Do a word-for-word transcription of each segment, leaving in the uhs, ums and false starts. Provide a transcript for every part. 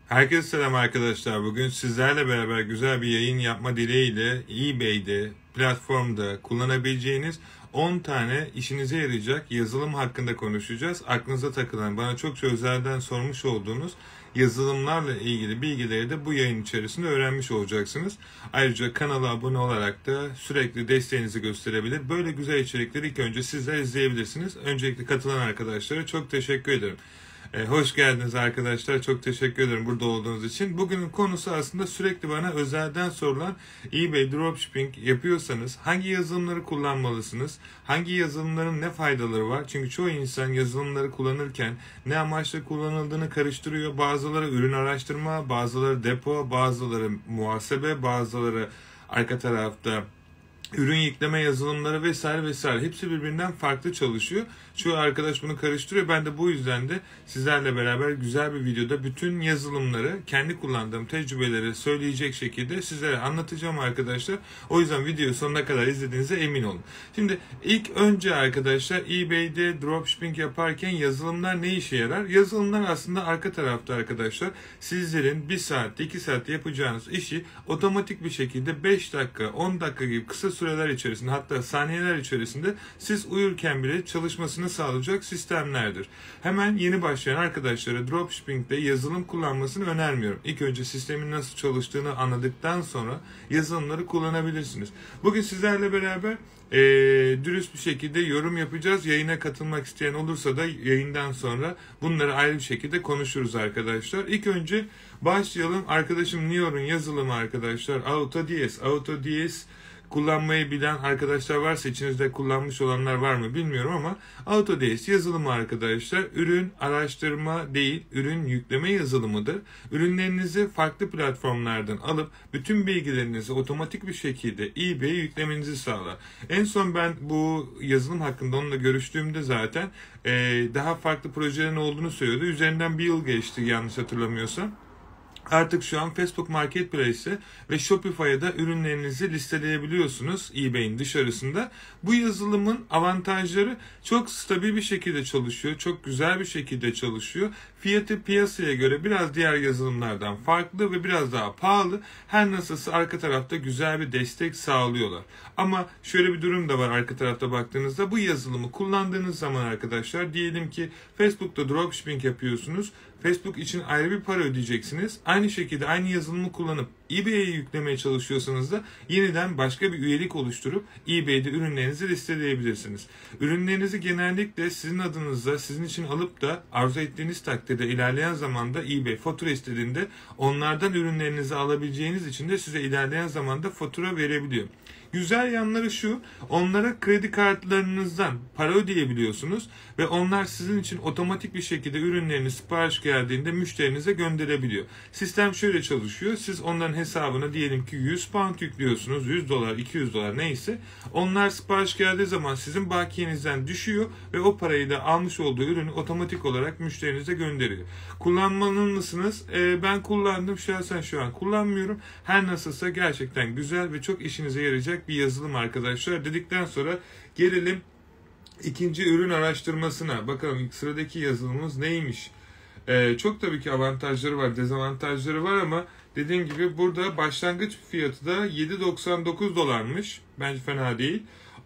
Herkese selam arkadaşlar. Bugün sizlerle beraber güzel bir yayın yapma dileğiyle eBay'de, platformda kullanabileceğiniz on tane işinize yarayacak yazılım hakkında konuşacağız. Aklınıza takılan, bana çokça özelden sormuş olduğunuz yazılımlarla ilgili bilgileri de bu yayın içerisinde öğrenmiş olacaksınız. Ayrıca kanala abone olarak da sürekli desteğinizi gösterebilir. Böyle güzel içerikleri ilk önce sizler izleyebilirsiniz. Öncelikle katılan arkadaşlara çok teşekkür ederim. Ee, hoş geldiniz arkadaşlar. Çok teşekkür ederim burada olduğunuz için. Bugünün konusu aslında sürekli bana özelden sorulan eBay dropshipping yapıyorsanız hangi yazılımları kullanmalısınız? Hangi yazılımların ne faydaları var? Çünkü çoğu insan yazılımları kullanırken ne amaçla kullanıldığını karıştırıyor. Bazıları ürün araştırma, bazıları depo, bazıları muhasebe, bazıları arka tarafta ürün yükleme yazılımları vesaire vesaire. Hepsi birbirinden farklı çalışıyor. Çoğu arkadaş bunu karıştırıyor. Ben de bu yüzden de sizlerle beraber güzel bir videoda bütün yazılımları, kendi kullandığım tecrübeleri söyleyecek şekilde sizlere anlatacağım arkadaşlar. O yüzden videoyu sonuna kadar izlediğinize emin olun. Şimdi ilk önce arkadaşlar eBay'de dropshipping yaparken yazılımlar ne işe yarar? Yazılımlar aslında arka tarafta arkadaşlar sizlerin bir saatte iki saatte yapacağınız işi otomatik bir şekilde beş dakika on dakika gibi kısa süreler içerisinde, hatta saniyeler içerisinde siz uyurken bile çalışmasını sağlayacak sistemlerdir. Hemen yeni başlayan arkadaşlara dropshipping'de yazılım kullanmasını önermiyorum. İlk önce sistemin nasıl çalıştığını anladıktan sonra yazılımları kullanabilirsiniz. Bugün sizlerle beraber e, dürüst bir şekilde yorum yapacağız. Yayına katılmak isteyen olursa da yayından sonra bunları ayrı bir şekilde konuşuruz arkadaşlar. İlk önce başlayalım. Arkadaşım Nior'un yazılımı arkadaşlar AutoDS. AutoDS kullanmayı bilen arkadaşlar varsa, içinizde kullanmış olanlar var mı bilmiyorum ama AutoDS yazılımı arkadaşlar ürün araştırma değil, ürün yükleme yazılımıdır. Ürünlerinizi farklı platformlardan alıp bütün bilgilerinizi otomatik bir şekilde eBay'e yüklemenizi sağlar. En son ben bu yazılım hakkında onunla görüştüğümde zaten daha farklı projelerin olduğunu söylüyordu. Üzerinden bir yıl geçti yanlış hatırlamıyorsam. Artık şu an Facebook Marketplace'e ve Shopify'a da ürünlerinizi listeleyebiliyorsunuz eBay'in dışarısında. Bu yazılımın avantajları çok stabil bir şekilde çalışıyor, çok güzel bir şekilde çalışıyor. Fiyatı piyasaya göre biraz diğer yazılımlardan farklı ve biraz daha pahalı. Her nasılsa arka tarafta güzel bir destek sağlıyorlar. Ama şöyle bir durum da var arka tarafta baktığınızda. Bu yazılımı kullandığınız zaman arkadaşlar, diyelim ki Facebook'ta dropshipping yapıyorsunuz. Facebook için ayrı bir para ödeyeceksiniz. Aynı şekilde aynı yazılımı kullanıp eBay'e yüklemeye çalışıyorsanız da yeniden başka bir üyelik oluşturup eBay'de ürünlerinizi listeleyebilirsiniz. Ürünlerinizi genellikle sizin adınıza, sizin için alıp da arzu ettiğiniz takdirde ilerleyen zamanda eBay fatura istediğinde onlardan ürünlerinizi alabileceğiniz için de size ilerleyen zamanda fatura verebiliyor. Güzel yanları şu, onlara kredi kartlarınızdan para ödeyebiliyorsunuz ve onlar sizin için otomatik bir şekilde ürünlerini sipariş geldiğinde müşterinize gönderebiliyor. Sistem şöyle çalışıyor, siz onların hesabına diyelim ki yüz pound yüklüyorsunuz, yüz dolar, iki yüz dolar neyse. Onlar sipariş geldiği zaman sizin bakiyenizden düşüyor ve o parayı da almış olduğu ürünü otomatik olarak müşterinize gönderiyor. Kullanmanın mısınız? Ee, ben kullandım, şahsen şu an kullanmıyorum. Her nasılsa gerçekten güzel ve çok işinize yarayacak bir yazılım arkadaşlar dedikten sonra gelelim ikinci ürün araştırmasına. Bakalım ilk sıradaki yazılımımız neymiş? Ee, çok tabii ki avantajları var, dezavantajları var ama dediğim gibi burada başlangıç fiyatı da yedi doksan dokuz dolarmış. Bence fena değil.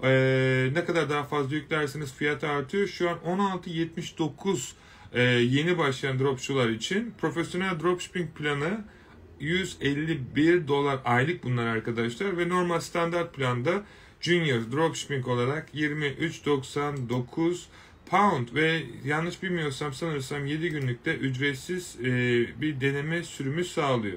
Ee, ne kadar daha fazla yüklerseniz fiyat artıyor. Şu an on altı yetmiş dokuz e, yeni başlayan dropçular için. Profesyonel dropshipping planı yüz elli bir dolar aylık bunlar arkadaşlar ve normal standart planda Junior Dropshipping olarak yirmi üç doksan dokuz pound ve yanlış bilmiyorsam sanırsam yedi günlükte ücretsiz e, bir deneme sürümü sağlıyor.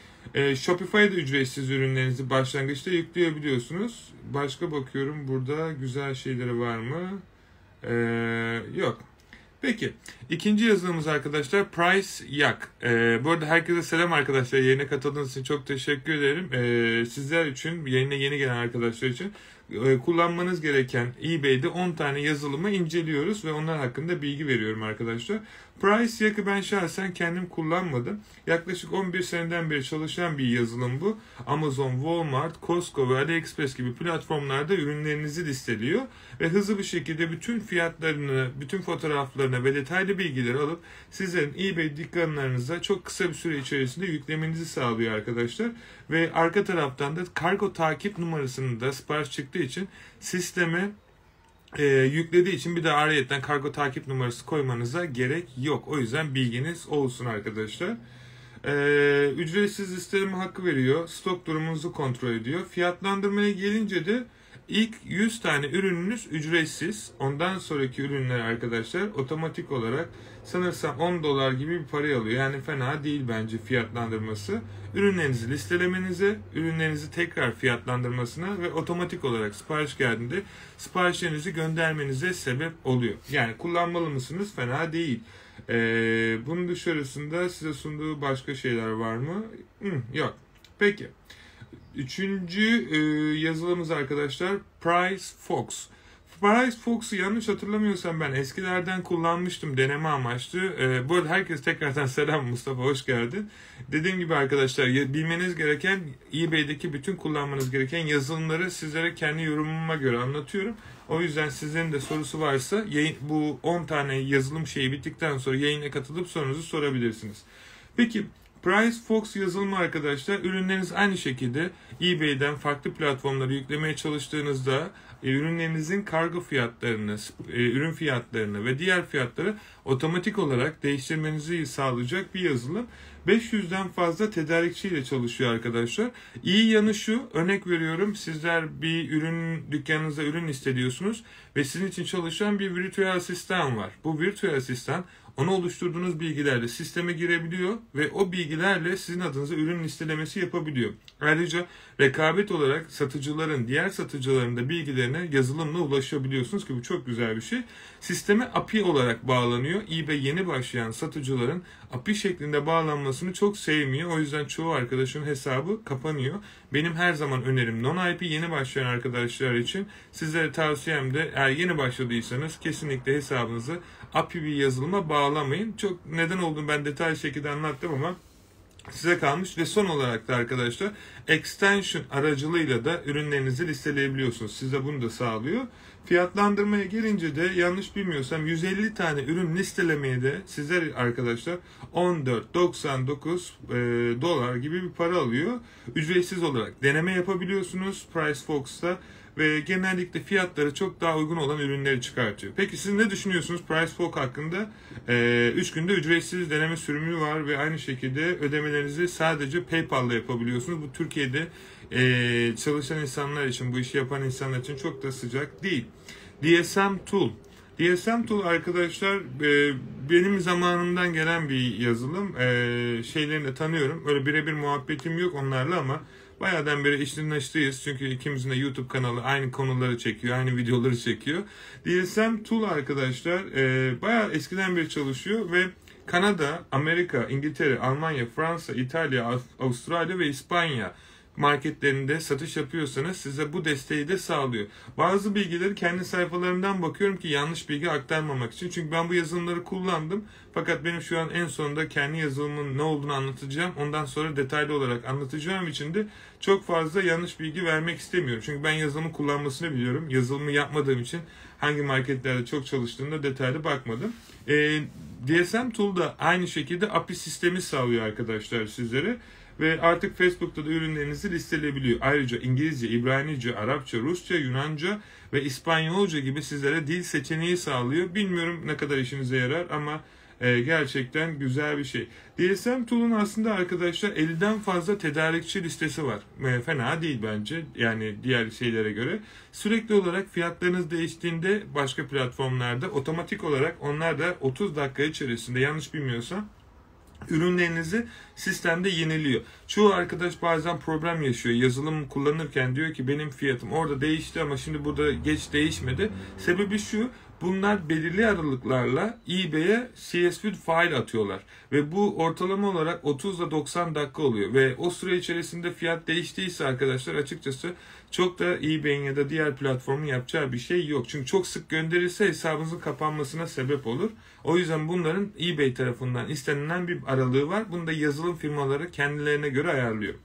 E, Shopify'da ücretsiz ürünlerinizi başlangıçta yükleyebiliyorsunuz. Başka bakıyorum burada güzel şeyleri var mı? E, yok. Peki, ikinci yazılımımız arkadaşlar PriceYak. Ee, bu arada herkese selam arkadaşlar. Yayına katıldığınız için çok teşekkür ederim. Ee, sizler için, yayına yeni gelen arkadaşlar için e, kullanmanız gereken eBay'de on tane yazılımı inceliyoruz ve onlar hakkında bilgi veriyorum arkadaşlar. Priceyak'ı ben şahsen kendim kullanmadım. Yaklaşık on bir seneden beri çalışan bir yazılım bu. Amazon, Walmart, Costco ve AliExpress gibi platformlarda ürünlerinizi listeliyor ve hızlı bir şekilde bütün fiyatlarını, bütün fotoğraflarını ve detaylı bilgileri alıp sizlerin eBay dükkanlarınıza çok kısa bir süre içerisinde yüklemenizi sağlıyor arkadaşlar. Ve arka taraftan da kargo takip numarasını da sipariş çıktığı için sisteme e, yüklediği için bir de ayrıyeten kargo takip numarası koymanıza gerek yok. O yüzden bilginiz olsun arkadaşlar. Ee, ücretsiz listeleme hakkı veriyor. Stok durumunuzu kontrol ediyor. Fiyatlandırmaya gelince de ilk yüz tane ürününüz ücretsiz. Ondan sonraki ürünler arkadaşlar otomatik olarak sanırsam on dolar gibi bir para alıyor. Yani fena değil bence fiyatlandırması. Ürünlerinizi listelemenize, ürünlerinizi tekrar fiyatlandırmasına ve otomatik olarak sipariş geldiğinde siparişlerinizi göndermenize sebep oluyor. Yani kullanmalı mısınız? Fena değil. Ee, bunun dışarısında size sunduğu başka şeyler var mı? Hmm, yok. Peki. Üçüncü e, yazılımımız arkadaşlar PriceFox. PriceFox'u yanlış hatırlamıyorsam ben eskilerden kullanmıştım deneme amaçlı. E, bu arada herkes tekrardan selam Mustafa, hoş geldin. Dediğim gibi arkadaşlar bilmeniz gereken eBay'deki bütün kullanmanız gereken yazılımları sizlere kendi yorumuma göre anlatıyorum. O yüzden sizlerin de sorusu varsa yayın, bu on tane yazılım şeyi bittikten sonra yayına katılıp sorunuzu sorabilirsiniz. Peki PriceFox yazılımı arkadaşlar, ürünleriniz aynı şekilde eBay'den farklı platformlara yüklemeye çalıştığınızda e, ürünlerinizin kargo fiyatlarını, e, ürün fiyatlarını ve diğer fiyatları otomatik olarak değiştirmenizi sağlayacak bir yazılım. beş yüzden fazla tedarikçiyle çalışıyor arkadaşlar. İyi yanı şu, örnek veriyorum, sizler bir ürün dükkanınızda ürün listeliyorsunuz ve sizin için çalışan bir virtüel asistan var. Bu virtüel asistan ona oluşturduğunuz bilgilerle sisteme girebiliyor ve o bilgilerle sizin adınıza ürün listelemesi yapabiliyor. Ayrıca rekabet olarak satıcıların, diğer satıcıların da bilgilerine yazılımla ulaşabiliyorsunuz ki bu çok güzel bir şey. Sisteme A P I olarak bağlanıyor. eBay yeni başlayan satıcıların A P I şeklinde bağlanmasını çok sevmiyor. O yüzden çoğu arkadaşın hesabı kapanıyor. Benim her zaman önerim non-I P yeni başlayan arkadaşlar için. Sizlere tavsiyem de eğer yeni başladıysanız kesinlikle hesabınızı A P I bir yazılıma bağlamayın. Çok neden olduğunu ben detaylı şekilde anlattım ama size kalmış. Ve son olarak da arkadaşlar extension aracılığıyla da ürünlerinizi listeleyebiliyorsunuz. Size bunu da sağlıyor. Fiyatlandırmaya gelince de yanlış bilmiyorsam yüz elli tane ürün listelemeye de sizler arkadaşlar on dört doksan dokuz e, dolar gibi bir para alıyor. Ücretsiz olarak deneme yapabiliyorsunuz PriceFox'ta ve genellikle fiyatları çok daha uygun olan ürünleri çıkartıyor. Peki siz ne düşünüyorsunuz PriceFox hakkında? üç günde ücretsiz deneme sürümü var ve aynı şekilde ödemelerinizi sadece PayPal'la yapabiliyorsunuz. Bu Türkiye'de e, çalışan insanlar için, bu işi yapan insanlar için çok da sıcak değil. D S M Tool. D S M Tool arkadaşlar e, benim zamanımdan gelen bir yazılım. E, şeylerini de tanıyorum. Öyle birebir muhabbetim yok onlarla ama bayağıdan beri işin açtıyız. Çünkü ikimizin de YouTube kanalı aynı konuları çekiyor, aynı videoları çekiyor. D S M Tool arkadaşlar e, bayağı eskiden beri çalışıyor ve Kanada, Amerika, İngiltere, Almanya, Fransa, İtalya, Avustralya ve İspanya marketlerinde satış yapıyorsanız size bu desteği de sağlıyor. Bazı bilgileri kendi sayfalarımdan bakıyorum ki yanlış bilgi aktarmamak için. Çünkü ben bu yazılımları kullandım. Fakat benim şu an en sonunda kendi yazılımın ne olduğunu anlatacağım. Ondan sonra detaylı olarak anlatacağım için de çok fazla yanlış bilgi vermek istemiyorum. Çünkü ben yazılımı kullanmasını biliyorum. Yazılımı yapmadığım için hangi marketlerde çok çalıştığında detaylı bakmadım. E, D S M Tool da aynı şekilde A P I sistemi sağlıyor arkadaşlar sizlere. Ve artık Facebook'ta da ürünlerinizi listeleyebiliyor. Ayrıca İngilizce, İbranice, Arapça, Rusça, Yunanca ve İspanyolca gibi sizlere dil seçeneği sağlıyor. Bilmiyorum ne kadar işinize yarar ama e, gerçekten güzel bir şey. D S M Tool'un aslında arkadaşlar elliden fazla tedarikçi listesi var. E, fena değil bence. Yani diğer şeylere göre. Sürekli olarak fiyatlarınız değiştiğinde başka platformlarda otomatik olarak onlar da otuz dakika içerisinde yanlış bilmiyorsam ürünlerinizi sistemde yeniliyor. Çoğu arkadaş bazen problem yaşıyor. Yazılım kullanırken diyor ki benim fiyatım orada değişti ama şimdi burada geç değişmedi. Sebebi şu, Bunlar belirli aralıklarla eBay'e C S V file atıyorlar. Ve bu ortalama olarak otuz ile doksan dakika oluyor. Ve o süre içerisinde fiyat değiştiyse arkadaşlar açıkçası çok da eBay'in ya da diğer platformun yapacağı bir şey yok. Çünkü çok sık gönderirse hesabınızın kapanmasına sebep olur. O yüzden bunların eBay tarafından istenilen bir aralığı var. Bunu da yazılım firmaları kendilerine göre ayarlıyor.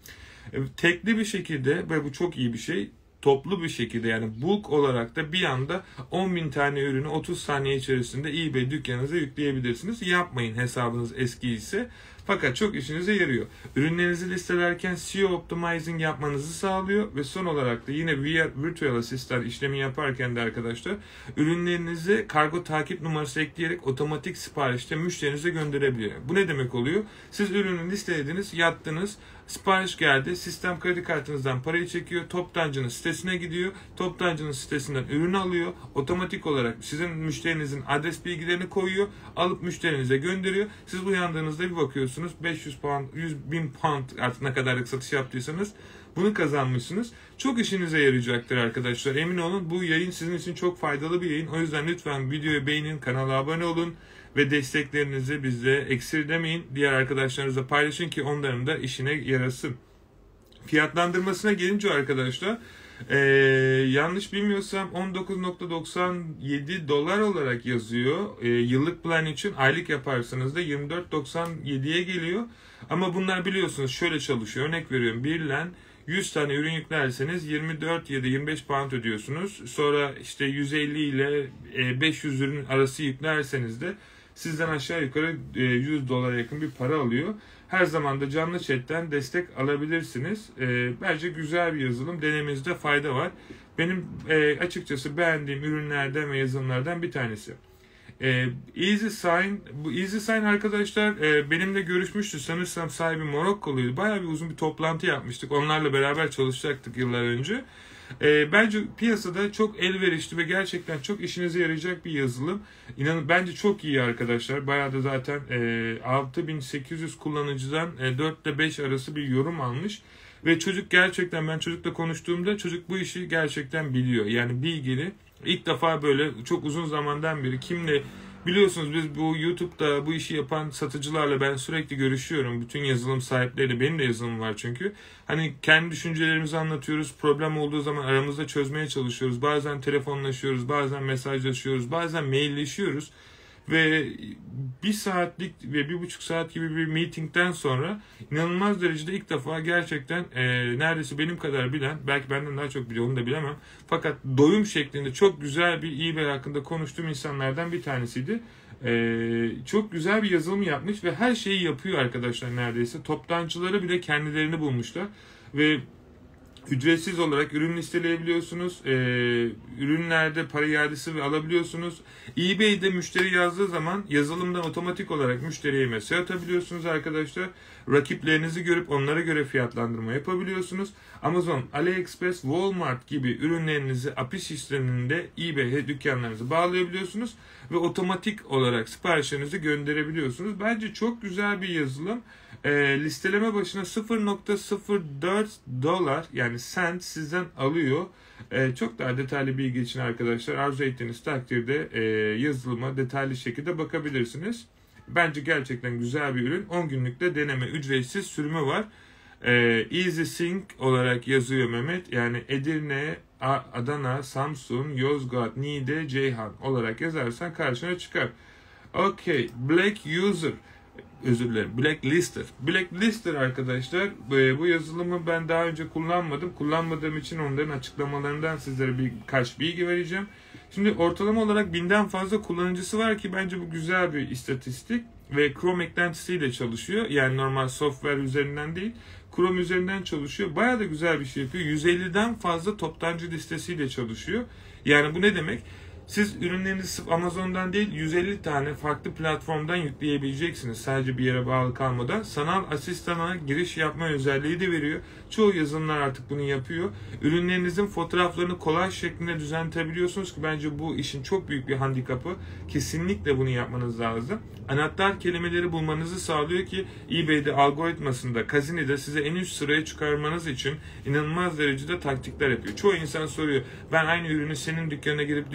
Tekli bir şekilde ve bu çok iyi bir şey, toplu bir şekilde yani bulk olarak da bir anda on bin tane ürünü otuz saniye içerisinde eBay dükkanınıza yükleyebilirsiniz. Yapmayın hesabınız eski ise. Fakat çok işinize yarıyor. Ürünlerinizi listelerken S E O optimizing yapmanızı sağlıyor ve son olarak da yine virtual assistant işlemi yaparken de arkadaşlar ürünlerinizi kargo takip numarası ekleyerek otomatik siparişte müşterinize gönderebiliyor. Bu ne demek oluyor? Siz ürünü listelediniz, yattınız, sipariş geldi, sistem kredi kartınızdan parayı çekiyor, toptancının sitesine gidiyor, toptancının sitesinden ürünü alıyor, otomatik olarak sizin müşterinizin adres bilgilerini koyuyor, alıp müşterinize gönderiyor. Siz uyandığınızda bir bakıyorsunuz beş yüz pound, yüz bin pound artık ne kadarlık satış yaptıysanız bunu kazanmışsınız. Çok işinize yarayacaktır arkadaşlar. Emin olun bu yayın sizin için çok faydalı bir yayın. O yüzden lütfen videoyu beğenin, kanala abone olun ve desteklerinizi bizde esirgemeyin. Diğer arkadaşlarınızla paylaşın ki onların da işine yarasın. Fiyatlandırmasına gelince arkadaşlar Ee, yanlış bilmiyorsam on dokuz nokta doksan yedi dolar olarak yazıyor. Ee, yıllık plan için aylık yaparsanız da yirmi dört nokta doksan yediye geliyor. Ama bunlar biliyorsunuz şöyle çalışıyor. Örnek veriyorum bir lan yüz tane ürün yüklerseniz yirmi dört ya da yirmi beş pound ödüyorsunuz. Sonra işte yüz elli ile beş yüz ürün arası yüklerseniz de sizden aşağı yukarı yüz dolara yakın bir para alıyor. Her zaman da canlı chatten destek alabilirsiniz. E, bence güzel bir yazılım. Denemenizde fayda var. Benim e, açıkçası beğendiğim ürünlerden ve yazılımlardan bir tanesi. E, EasySign. Bu EasySign arkadaşlar e, benimle görüşmüştü. Sanırsam sahibi Morokkoluydu. Bayağı bir uzun bir toplantı yapmıştık. Onlarla beraber çalışacaktık yıllar önce. E, bence piyasada çok elverişli ve gerçekten çok işinize yarayacak bir yazılım. İnanın bence çok iyi arkadaşlar. Bayağı da zaten e, altı bin sekiz yüz kullanıcıdan e, dört ile beş arası bir yorum almış. Ve çocuk gerçekten ben çocukla konuştuğumda çocuk bu işi gerçekten biliyor. Yani bilgili. İlk defa böyle çok uzun zamandan beri kimle biliyorsunuz biz bu YouTube'da bu işi yapan satıcılarla ben sürekli görüşüyorum. Bütün yazılım sahipleriyle benim de yazılım var çünkü. Hani kendi düşüncelerimizi anlatıyoruz. Problem olduğu zaman aramızda çözmeye çalışıyoruz. Bazen telefonlaşıyoruz, bazen mesajlaşıyoruz, bazen mailleşiyoruz. Ve bir saatlik ve bir buçuk saat gibi bir meetingden sonra inanılmaz derecede ilk defa gerçekten e, neredeyse benim kadar bilen, belki benden daha çok biliyor onu da bilemem. Fakat doyum şeklinde çok güzel bir eBay hakkında konuştuğum insanlardan bir tanesiydi. E, çok güzel bir yazılım yapmış ve her şeyi yapıyor arkadaşlar neredeyse. Toptancıları bile kendilerini bulmuşlar ve ücretsiz olarak ürün listeleyebiliyorsunuz. Ee, ürünlerde para iadesi alabiliyorsunuz. eBay'de müşteri yazdığı zaman yazılımdan otomatik olarak müşteriye mesaj atabiliyorsunuz arkadaşlar. Rakiplerinizi görüp onlara göre fiyatlandırma yapabiliyorsunuz. Amazon, AliExpress, Walmart gibi ürünlerinizi A P I sisteminde eBay dükkanlarınızı bağlayabiliyorsunuz ve otomatik olarak siparişlerinizi gönderebiliyorsunuz. Bence çok güzel bir yazılım. E, listeleme başına sıfır nokta sıfır dört dolar yani cent sizden alıyor. E, çok daha detaylı bilgi için arkadaşlar arzu ettiğiniz takdirde e, yazılıma detaylı şekilde bakabilirsiniz. Bence gerçekten güzel bir ürün. on günlük de deneme ücretsiz sürümü var. E, EasySync olarak yazıyor Mehmet. Yani Edirne, Adana, Samsun, Yozgat, Niğde, Ceyhan olarak yazarsan karşına çıkar. Okay. Black User. Özür dilerim. Blacklister. Blacklister arkadaşlar bu yazılımı ben daha önce kullanmadım. Kullanmadığım için onların açıklamalarından sizlere birkaç bilgi vereceğim. Şimdi ortalama olarak binden fazla kullanıcısı var ki bence bu güzel bir istatistik ve Chrome eklentisiyle çalışıyor. Yani normal software üzerinden değil. Chrome üzerinden çalışıyor. Bayağı da güzel bir şey yapıyor. yüz elliden fazla toptancı listesiyle çalışıyor. Yani bu ne demek? Siz ürünlerinizi sırf Amazon'dan değil yüz elli tane farklı platformdan yükleyebileceksiniz. Sadece bir yere bağlı kalmadan. Sanal asistana giriş yapma özelliği de veriyor. Çoğu yazılımlar artık bunu yapıyor. Ürünlerinizin fotoğraflarını kolaj şeklinde düzenletebiliyorsunuz ki bence bu işin çok büyük bir handikapı. Kesinlikle bunu yapmanız lazım. Anahtar kelimeleri bulmanızı sağlıyor ki eBay'de algoritmasında, Kazini'de size en üst sıraya çıkarmanız için inanılmaz derecede taktikler yapıyor. Çoğu insan soruyor. Ben aynı ürünü senin dükkanına girip listeliyorum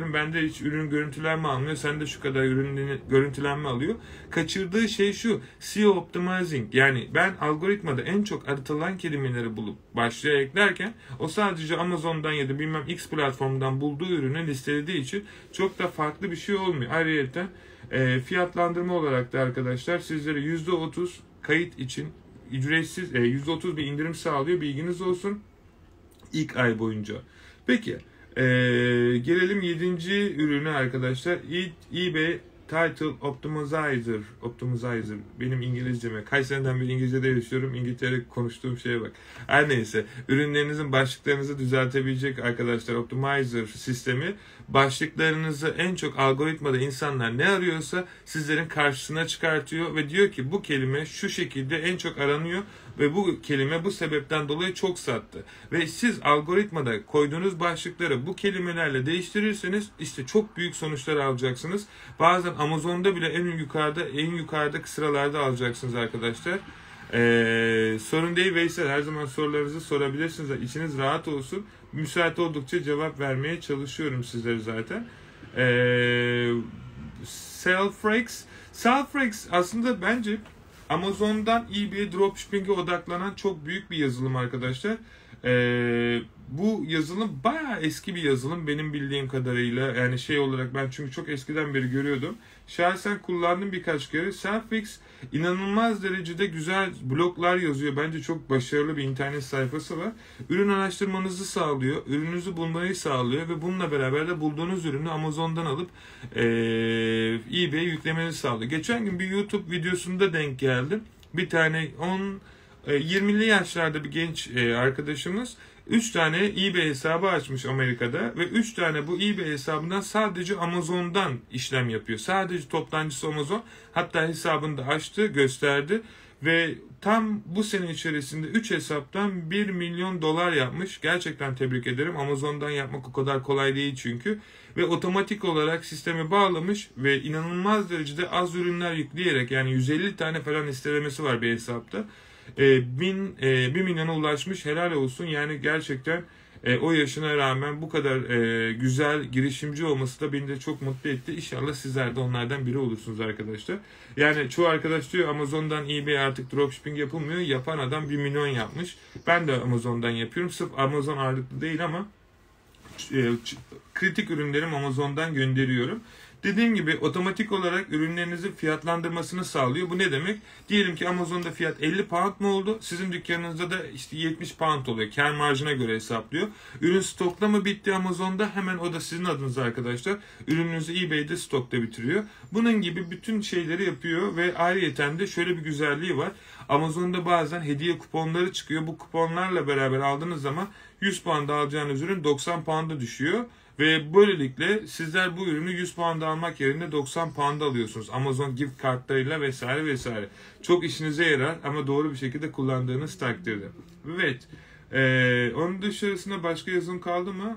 diyorum. Bende hiç ürün görüntülenme almıyor. Sende şu kadar ürün görüntülenme alıyor. Kaçırdığı şey şu. S E O optimizing. Yani ben algoritmada en çok aratılan kelimeleri bulup başlığa eklerken o sadece Amazon'dan ya da bilmem X platformundan bulduğu ürünü listelediği için çok da farklı bir şey olmuyor. Ayrıca e, fiyatlandırma olarak da arkadaşlar sizlere yüzde otuz kayıt için ücretsiz e, yüzde otuz bir indirim sağlıyor. Bilginiz olsun. İlk ay boyunca. Peki. Ee, gelelim yedinci ürünü arkadaşlar. E- eBay Title Optimizer. Optimizer. Benim İngilizceme. Kaç seneden beri İngilizce'de yaşıyorum. İngiltere konuştuğum şeye bak. Her neyse. Ürünlerinizin başlıklarınızı düzeltebilecek arkadaşlar Optimizer sistemi. Başlıklarınızı en çok algoritmada insanlar ne arıyorsa sizlerin karşısına çıkartıyor ve diyor ki bu kelime şu şekilde en çok aranıyor ve bu kelime bu sebepten dolayı çok sattı. Ve siz algoritmada koyduğunuz başlıkları bu kelimelerle değiştirirseniz işte çok büyük sonuçlar alacaksınız. Bazen Amazon'da bile en yukarıda en yukarıdaki sıralarda alacaksınız arkadaşlar. Ee, sorun değil Veysel, her zaman sorularınızı sorabilirsiniz. İçiniz rahat olsun. Müsait oldukça cevap vermeye çalışıyorum sizlere zaten. Ee, Sellfrex. Sellfrex aslında bence Amazon'dan eBay dropshipping'e odaklanan çok büyük bir yazılım arkadaşlar. Ee, bu yazılım bayağı eski bir yazılım benim bildiğim kadarıyla. Yani şey olarak ben çünkü çok eskiden beri görüyordum. Şahsen kullandım birkaç kere. Sellfrex inanılmaz derecede güzel bloglar yazıyor. Bence çok başarılı bir internet sayfası var. Ürün araştırmanızı sağlıyor. Ürününüzü bulmayı sağlıyor ve bununla beraber de bulduğunuz ürünü Amazon'dan alıp ee, eBay'e yüklemenizi sağlıyor. Geçen gün bir YouTube videosunda denk geldim. Bir tane on yirmili yaşlarda bir genç arkadaşımız üç tane eBay hesabı açmış Amerika'da ve üç tane bu eBay hesabından sadece Amazon'dan işlem yapıyor. Sadece toptancısı Amazon. Hatta hesabını da açtı, gösterdi ve tam bu sene içerisinde üç hesaptan bir milyon dolar yapmış. Gerçekten tebrik ederim. Amazon'dan yapmak o kadar kolay değil çünkü. Ve otomatik olarak sisteme bağlamış ve inanılmaz derecede az ürünler yükleyerek, yani yüz elli tane falan listelemesi var bir hesapta. E, bin, e, bir milyona ulaşmış, helal olsun. Yani gerçekten e, o yaşına rağmen bu kadar e, güzel girişimci olması da beni de çok mutlu etti. İnşallah sizler de onlardan biri olursunuz arkadaşlar. Yani çoğu arkadaş diyor Amazon'dan eBay artık dropshipping yapılmıyor. Yapan adam bir milyon yapmış. Ben de Amazon'dan yapıyorum. Sırf Amazon ağırlıklı değil ama e, kritik ürünlerimi Amazon'dan gönderiyorum. Dediğim gibi otomatik olarak ürünlerinizin fiyatlandırmasını sağlıyor. Bu ne demek? Diyelim ki Amazon'da fiyat elli pound mu oldu? Sizin dükkanınızda da işte yetmiş pound oluyor. Kâr marjına göre hesaplıyor. Ürün stokta mı bitti Amazon'da? Hemen o da sizin adınız arkadaşlar. Ürününüzü eBay'de stokta bitiriyor. Bunun gibi bütün şeyleri yapıyor ve ayrıyeten de şöyle bir güzelliği var. Amazon'da bazen hediye kuponları çıkıyor. Bu kuponlarla beraber aldığınız zaman yüz pound'a alacağınız ürün doksan pound'a düşüyor. Ve böylelikle sizler bu ürünü yüz pound'a almak yerine doksan pound'a alıyorsunuz. Amazon gift kartlarıyla vesaire vesaire. Çok işinize yarar ama doğru bir şekilde kullandığınız takdirde. Evet. Ee, onun dışarısında başka yazılım kaldı mı?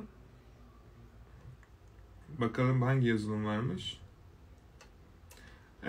Bakalım hangi yazılım varmış. Ee,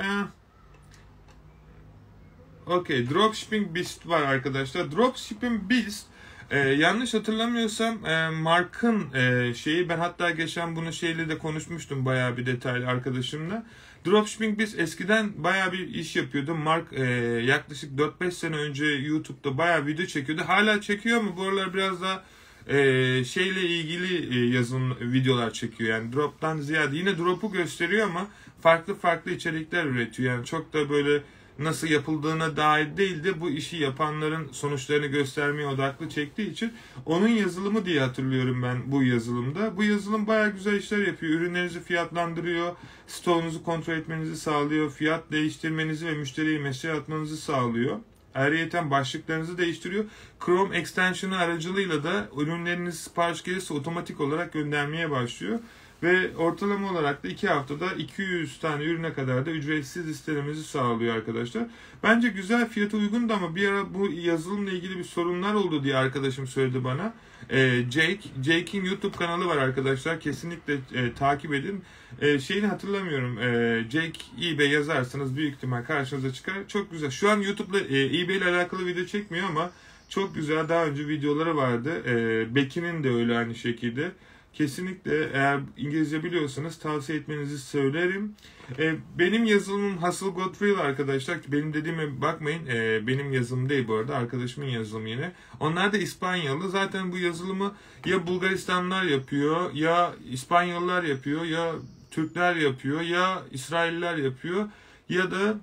Okey. Dropshipping Beast var arkadaşlar. Dropshipping Beast Ee, yanlış hatırlamıyorsam e, Mark'ın e, şeyi, ben hatta geçen bunu şeyle de konuşmuştum bayağı bir detaylı arkadaşımla. Dropshipping biz eskiden bayağı bir iş yapıyordu. Mark e, yaklaşık dört beş sene önce YouTube'da bayağı video çekiyordu. Hala çekiyor ama bu aralar biraz daha e, şeyle ilgili e, yazılım videolar çekiyor. Yani drop'tan ziyade yine drop'u gösteriyor ama farklı farklı içerikler üretiyor. Yani çok da böyle nasıl yapıldığına dair değil de bu işi yapanların sonuçlarını göstermeye odaklı çektiği için onun yazılımı diye hatırlıyorum ben bu yazılımda. Bu yazılım bayağı güzel işler yapıyor. Ürünlerinizi fiyatlandırıyor, stoğunuzu kontrol etmenizi sağlıyor, fiyat değiştirmenizi ve müşteriye mesaj atmanızı sağlıyor. Ayrıyeten başlıklarınızı değiştiriyor. Chrome extension'ı aracılığıyla da ürünleriniz sipariş gelirse otomatik olarak göndermeye başlıyor. Ve ortalama olarak da iki haftada iki yüz tane ürüne kadar da ücretsiz listelememizi sağlıyor arkadaşlar. Bence güzel, fiyata uygundu ama bir ara bu yazılımla ilgili bir sorunlar oldu diye arkadaşım söyledi bana. Ee, Jake, Jake'in YouTube kanalı var arkadaşlar. Kesinlikle e, takip edin. E, şeyini hatırlamıyorum. E, Jake eBay yazarsanız büyük ihtimal karşınıza çıkar. Çok güzel. Şu an YouTube'la e, eBay ile alakalı video çekmiyor ama çok güzel. Daha önce videoları vardı. E, Becky'nin de öyle aynı şekilde. kesinlikle eğer İngilizce biliyorsanız tavsiye etmenizi söylerim. E, benim yazılımım Hustle Got Real arkadaşlar. Benim dediğime bakmayın. E, benim yazılım değil bu arada. Arkadaşımın yazılımı yine. Onlar da İspanyalı. Zaten bu yazılımı ya Bulgaristanlılar yapıyor, ya İspanyollar yapıyor, ya Türkler yapıyor, ya İsrailler yapıyor, ya da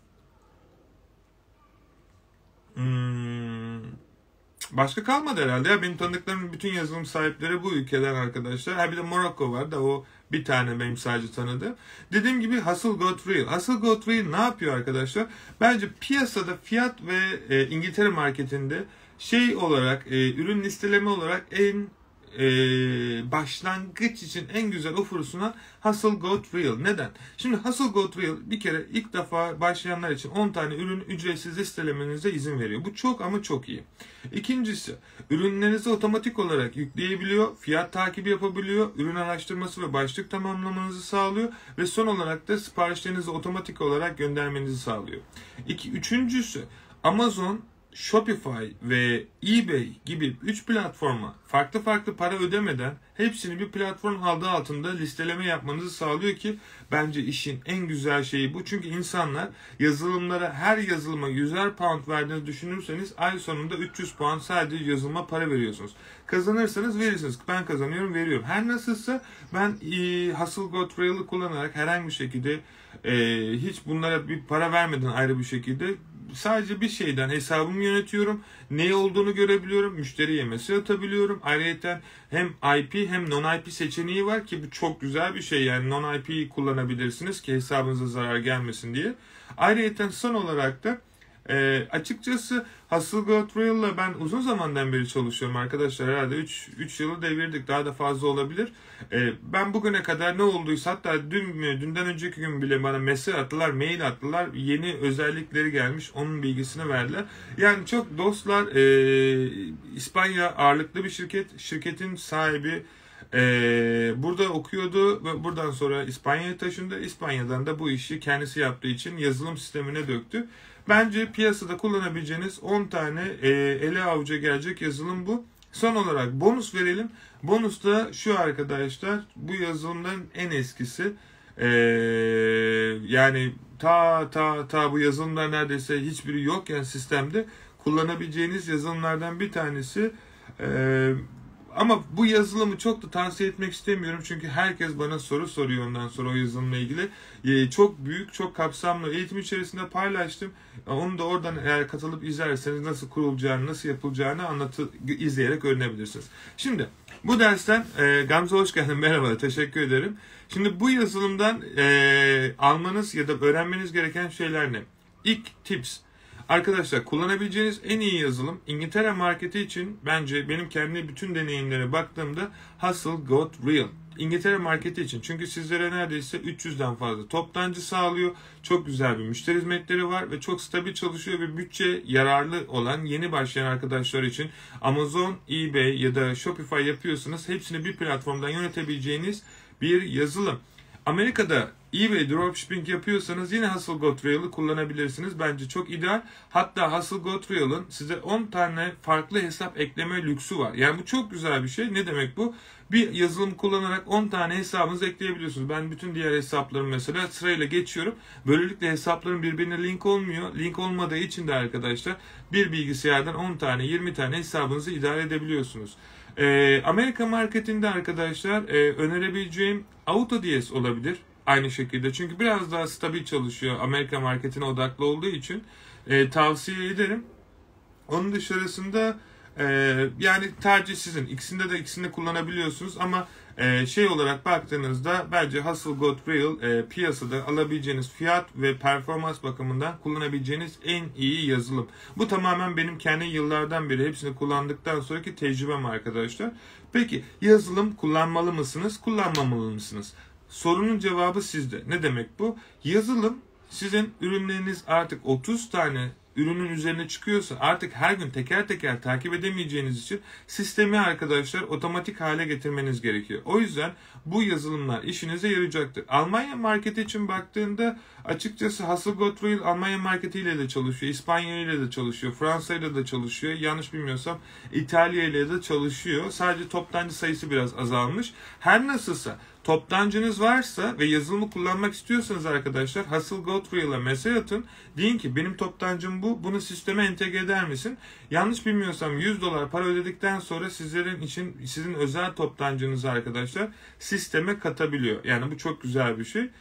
hmm, başka kalmadı herhalde. Ya benim tanıdıklarımın bütün yazılım sahipleri bu ülkeden arkadaşlar. Ha bir de Morocco var da o bir tane benim sadece tanıdığım. Dediğim gibi Hustle Got Real. Hustle Got Real ne yapıyor arkadaşlar? Bence piyasada fiyat ve e, İngiltere marketinde şey olarak e, ürün listeleme olarak en e, başlangıç için en güzel offer sunan Hustle Got Real. Neden? Şimdi Hustle Got Real bir kere ilk defa başlayanlar için on tane ürün ücretsiz listelemenize izin veriyor. Bu çok ama çok iyi. İkincisi, ürünlerinizi otomatik olarak yükleyebiliyor, fiyat takibi yapabiliyor, ürün araştırması ve başlık tamamlamanızı sağlıyor ve son olarak da siparişlerinizi otomatik olarak göndermenizi sağlıyor. İki, üçüncüsü, Amazon, Shopify ve eBay gibi üç platforma farklı farklı para ödemeden hepsini bir platform adı altında listeleme yapmanızı sağlıyor ki bence işin en güzel şeyi bu. Çünkü insanlar yazılımlara her yazılıma yüzer pound verdiğinizi düşünürseniz ay sonunda üç yüz pound sadece yazılıma para veriyorsunuz. Kazanırsanız verirsiniz. Ben kazanıyorum, veriyorum. Her nasılsa ben e, Hustle Got Real'ı kullanarak herhangi bir şekilde e, hiç bunlara bir para vermeden ayrı bir şekilde sadece bir şeyden hesabımı yönetiyorum. Ne olduğunu görebiliyorum. Müşteriye mesaj atabiliyorum. Ayrıca hem I P hem non-I P seçeneği var ki bu çok güzel bir şey. Yani non-I P'yi kullanabilirsiniz ki hesabınıza zarar gelmesin diye. Ayrıca son olarak da e, açıkçası Hustle Got Real'la ben uzun zamandan beri çalışıyorum arkadaşlar. Herhalde üç yılı devirdik. Daha da fazla olabilir. E, ben bugüne kadar ne olduysa hatta dün dünden önceki gün bile bana mesaj attılar, mail attılar. Yeni özellikleri gelmiş. Onun bilgisini verdiler. Yani çok dostlar, e, İspanya ağırlıklı bir şirket. Şirketin sahibi Ee, burada okuyordu ve buradan sonra İspanya'ya taşındı. İspanya'dan da bu işi kendisi yaptığı için yazılım sistemine döktü. Bence piyasada kullanabileceğiniz on tane e, ele avuca gelecek yazılım bu. Son olarak bonus verelim. Bonus da şu arkadaşlar, bu yazılımların en eskisi. Ee, yani ta ta ta bu yazılımlar neredeyse hiçbiri yokken sistemde kullanabileceğiniz yazılımlardan bir tanesi. Ee, Ama bu yazılımı çok da tavsiye etmek istemiyorum. Çünkü herkes bana soru soruyor ondan sonra o yazılımla ilgili. Ee, çok büyük, çok kapsamlı eğitim içerisinde paylaştım. Onu da oradan eğer katılıp izlerseniz nasıl kurulacağını, nasıl yapılacağını anlatı, izleyerek öğrenebilirsiniz. Şimdi bu dersten e, Gamze hoş geldin. Merhaba, teşekkür ederim. Şimdi bu yazılımdan e, almanız ya da öğrenmeniz gereken şeyler ne? İlk tips. Arkadaşlar kullanabileceğiniz en iyi yazılım İngiltere marketi için bence benim kendi bütün deneyimlere baktığımda Hustle Got Real. İngiltere marketi için. Çünkü sizlere neredeyse üç yüzden fazla toptancı sağlıyor. Çok güzel bir müşteri hizmetleri var ve çok stabil çalışıyor ve bütçe yararlı olan yeni başlayan arkadaşlar için Amazon, eBay ya da Shopify yapıyorsanız hepsini bir platformdan yönetebileceğiniz bir yazılım. Amerika'da eBay dropshipping yapıyorsanız yine Hustle Got Real'ı kullanabilirsiniz. Bence çok ideal. Hatta Hustle Got Real'ın size on tane farklı hesap ekleme lüksü var. Yani bu çok güzel bir şey. Ne demek bu? Bir yazılım kullanarak on tane hesabınızı ekleyebiliyorsunuz. Ben bütün diğer hesaplarımı mesela sırayla geçiyorum. Böylelikle hesapların birbirine link olmuyor. Link olmadığı için de arkadaşlar bir bilgisayardan on tane yirmi tane hesabınızı idare edebiliyorsunuz. Ee, Amerika marketinde arkadaşlar e, önerebileceğim AutoDS olabilir. Aynı şekilde. Çünkü biraz daha stabil çalışıyor. Amerika marketine odaklı olduğu için e, tavsiye ederim. Onun dışarısında e, yani tercih sizin. İkisinde de ikisini kullanabiliyorsunuz ama e, şey olarak baktığınızda bence Hustle Got Real e, piyasada alabileceğiniz fiyat ve performans bakımından kullanabileceğiniz en iyi yazılım. Bu tamamen benim kendi yıllardan beri hepsini kullandıktan sonraki tecrübem arkadaşlar. Peki yazılım kullanmalı mısınız? Kullanmamalı mısınız? Sorunun cevabı sizde. Ne demek bu? Yazılım sizin ürünleriniz artık otuz tane ürünün üzerine çıkıyorsa artık her gün teker teker takip edemeyeceğiniz için sistemi arkadaşlar otomatik hale getirmeniz gerekiyor. O yüzden bu yazılımlar işinize yarayacaktır. Almanya marketi için baktığında açıkçası Hasselblad Royal Almanya marketiyle de çalışıyor, İspanya ile de çalışıyor, Fransa ile de çalışıyor. Yanlış bilmiyorsam İtalya ile de çalışıyor. Sadece toptancı sayısı biraz azalmış. Her nasılsa toptancınız varsa ve yazılımı kullanmak istiyorsanız arkadaşlar Hasselblad Royal'a mesaj atın. Deyin ki benim toptancım bu. Bunu sisteme entegre eder misin? Yanlış bilmiyorsam yüz dolar para ödedikten sonra sizlerin için sizin özel toptancınızı arkadaşlar sisteme katabiliyor. Yani bu çok güzel bir şey.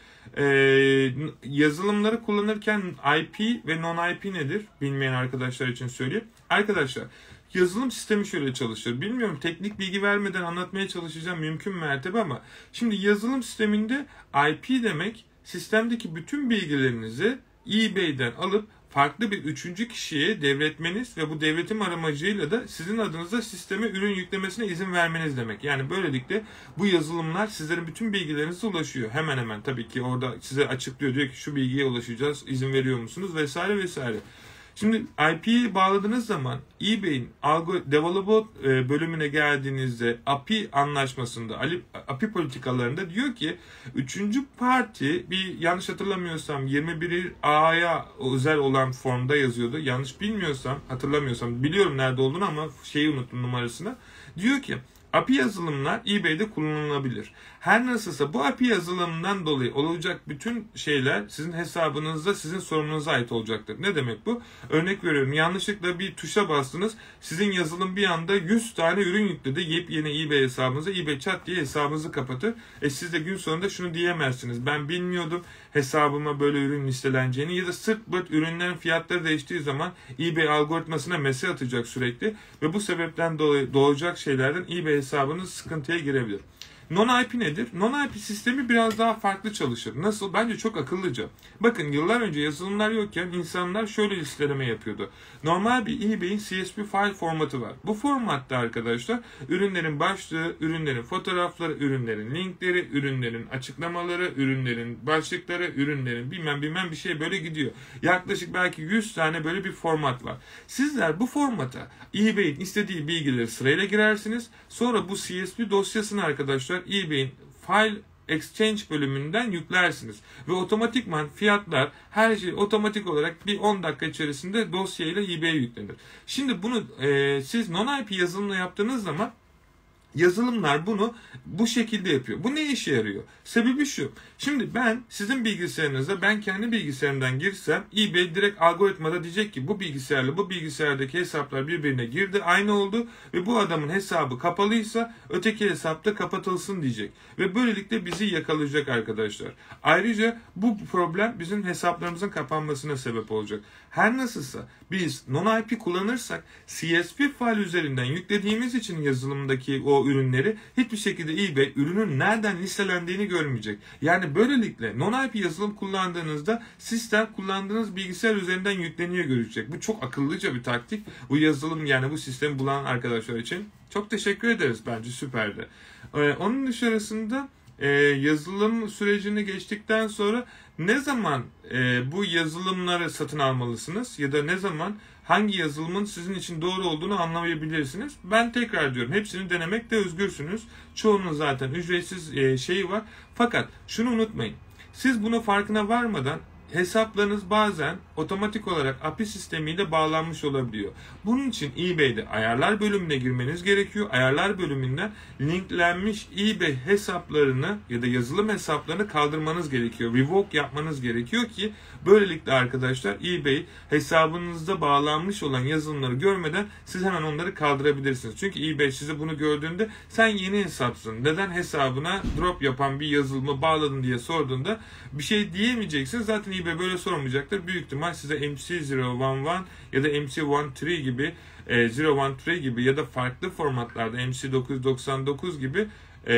Ee, yazılımları kullanırken I P ve non-I P nedir? Bilmeyen arkadaşlar için söyleyeyim. Arkadaşlar yazılım sistemi şöyle çalışır. Bilmiyorum, teknik bilgi vermeden anlatmaya çalışacağım mümkün mertebe ama şimdi yazılım sisteminde I P demek sistemdeki bütün bilgilerinizi eBay'den alıp farklı bir üçüncü kişiye devretmeniz ve bu devretim amacıyla da sizin adınıza sisteme ürün yüklemesine izin vermeniz demek. Yani böylelikle bu yazılımlar sizlerin bütün bilgilerinize ulaşıyor. Hemen hemen tabii ki orada size açıklıyor, diyor ki şu bilgiye ulaşacağız, izin veriyor musunuz vesaire vesaire. Şimdi I P'yi bağladığınız zaman eBay'in developer bölümüne geldiğinizde A P I anlaşmasında, A P I politikalarında diyor ki üçüncü parti, bir yanlış hatırlamıyorsam yirmi bir A'ya özel olan formda yazıyordu. Yanlış bilmiyorsam, hatırlamıyorsam, biliyorum nerede olduğunu ama şeyi unuttum, numarasını. Diyor ki A P I yazılımlar eBay'de kullanılabilir. Her nasılsa bu A P I yazılımından dolayı olacak bütün şeyler sizin hesabınızda, sizin sorumluluğunuza ait olacaktır. Ne demek bu? Örnek veriyorum, yanlışlıkla bir tuşa bastınız. Sizin yazılım bir anda yüz tane ürün yükledi. Yepyeni eBay hesabınıza. eBay çat diye hesabınızı kapatır. E siz de gün sonunda şunu diyemezsiniz. Ben bilmiyordum hesabıma böyle ürün listeleneceğini, ya da sırf böyle ürünlerin fiyatları değiştiği zaman eBay algoritmasına mesaj atacak sürekli ve bu sebepten dolayı doğacak şeylerden eBay hesabınız sıkıntıya girebilir. Non-I P nedir? Non-I P sistemi biraz daha farklı çalışır. Nasıl? Bence çok akıllıca. Bakın, yıllar önce yazılımlar yokken insanlar şöyle listeleme yapıyordu. Normal bir eBay'in C S V file formatı var. Bu formatta arkadaşlar ürünlerin başlığı, ürünlerin fotoğrafları, ürünlerin linkleri, ürünlerin açıklamaları, ürünlerin başlıkları, ürünlerin bilmem bilmem bir şey böyle gidiyor. Yaklaşık belki yüz tane böyle bir format var. Sizler bu formata eBay'in istediği bilgileri sırayla girersiniz. Sonra bu C S V dosyasını arkadaşlar eBay'in File Exchange bölümünden yüklersiniz. Ve otomatikman fiyatlar, her şey otomatik olarak bir on dakika içerisinde dosyayla eBay'e yüklenir. Şimdi bunu e, siz non-I P yazılımla yaptığınız zaman yazılımlar bunu bu şekilde yapıyor. Bu ne işe yarıyor? Sebebi şu. Şimdi ben sizin bilgisayarınıza, ben kendi bilgisayarımdan girsem eBay direkt algoritmada diyecek ki bu bilgisayarla bu bilgisayardaki hesaplar birbirine girdi, aynı oldu ve bu adamın hesabı kapalıysa öteki hesapta kapatılsın diyecek. Ve böylelikle bizi yakalayacak arkadaşlar. Ayrıca bu problem bizim hesaplarımızın kapanmasına sebep olacak. Her nasılsa biz non-I P kullanırsak C S V file üzerinden yüklediğimiz için yazılımdaki o ürünleri hiçbir şekilde eBay ürünün nereden listelendiğini görmeyecek. Yani böylelikle non-I P yazılım kullandığınızda sistem kullandığınız bilgisayar üzerinden yükleniyor görecek. Bu çok akıllıca bir taktik. Bu yazılım, yani bu sistemi bulan arkadaşlar için çok teşekkür ederiz, bence süperdi. Ee, onun dışarısında e, yazılım sürecini geçtikten sonra ne zaman e, bu yazılımları satın almalısınız ya da ne zaman hangi yazılımın sizin için doğru olduğunu anlayabilirsiniz. Ben tekrar diyorum, hepsini denemekte özgürsünüz. Çoğunun zaten ücretsiz e, şeyi var. Fakat şunu unutmayın. Siz bunu farkına varmadan hesaplarınız bazen otomatik olarak A P I sistemiyle bağlanmış olabiliyor. Bunun için eBay'de ayarlar bölümüne girmeniz gerekiyor. Ayarlar bölümünden linklenmiş eBay hesaplarını ya da yazılım hesaplarını kaldırmanız gerekiyor. Revoke yapmanız gerekiyor ki böylelikle arkadaşlar eBay hesabınızda bağlanmış olan yazılımları görmeden siz hemen onları kaldırabilirsiniz. Çünkü eBay size bunu gördüğünde sen yeni hesapsın, neden hesabına drop yapan bir yazılımı bağladın diye sorduğunda bir şey diyemeyeceksin. Zaten eBay böyle sormayacaktır. Büyük ihtimal size M C sıfır on bir ya da M C on üç gibi e, sıfır on üç gibi ya da farklı formatlarda M C dokuz yüz doksan dokuz gibi e,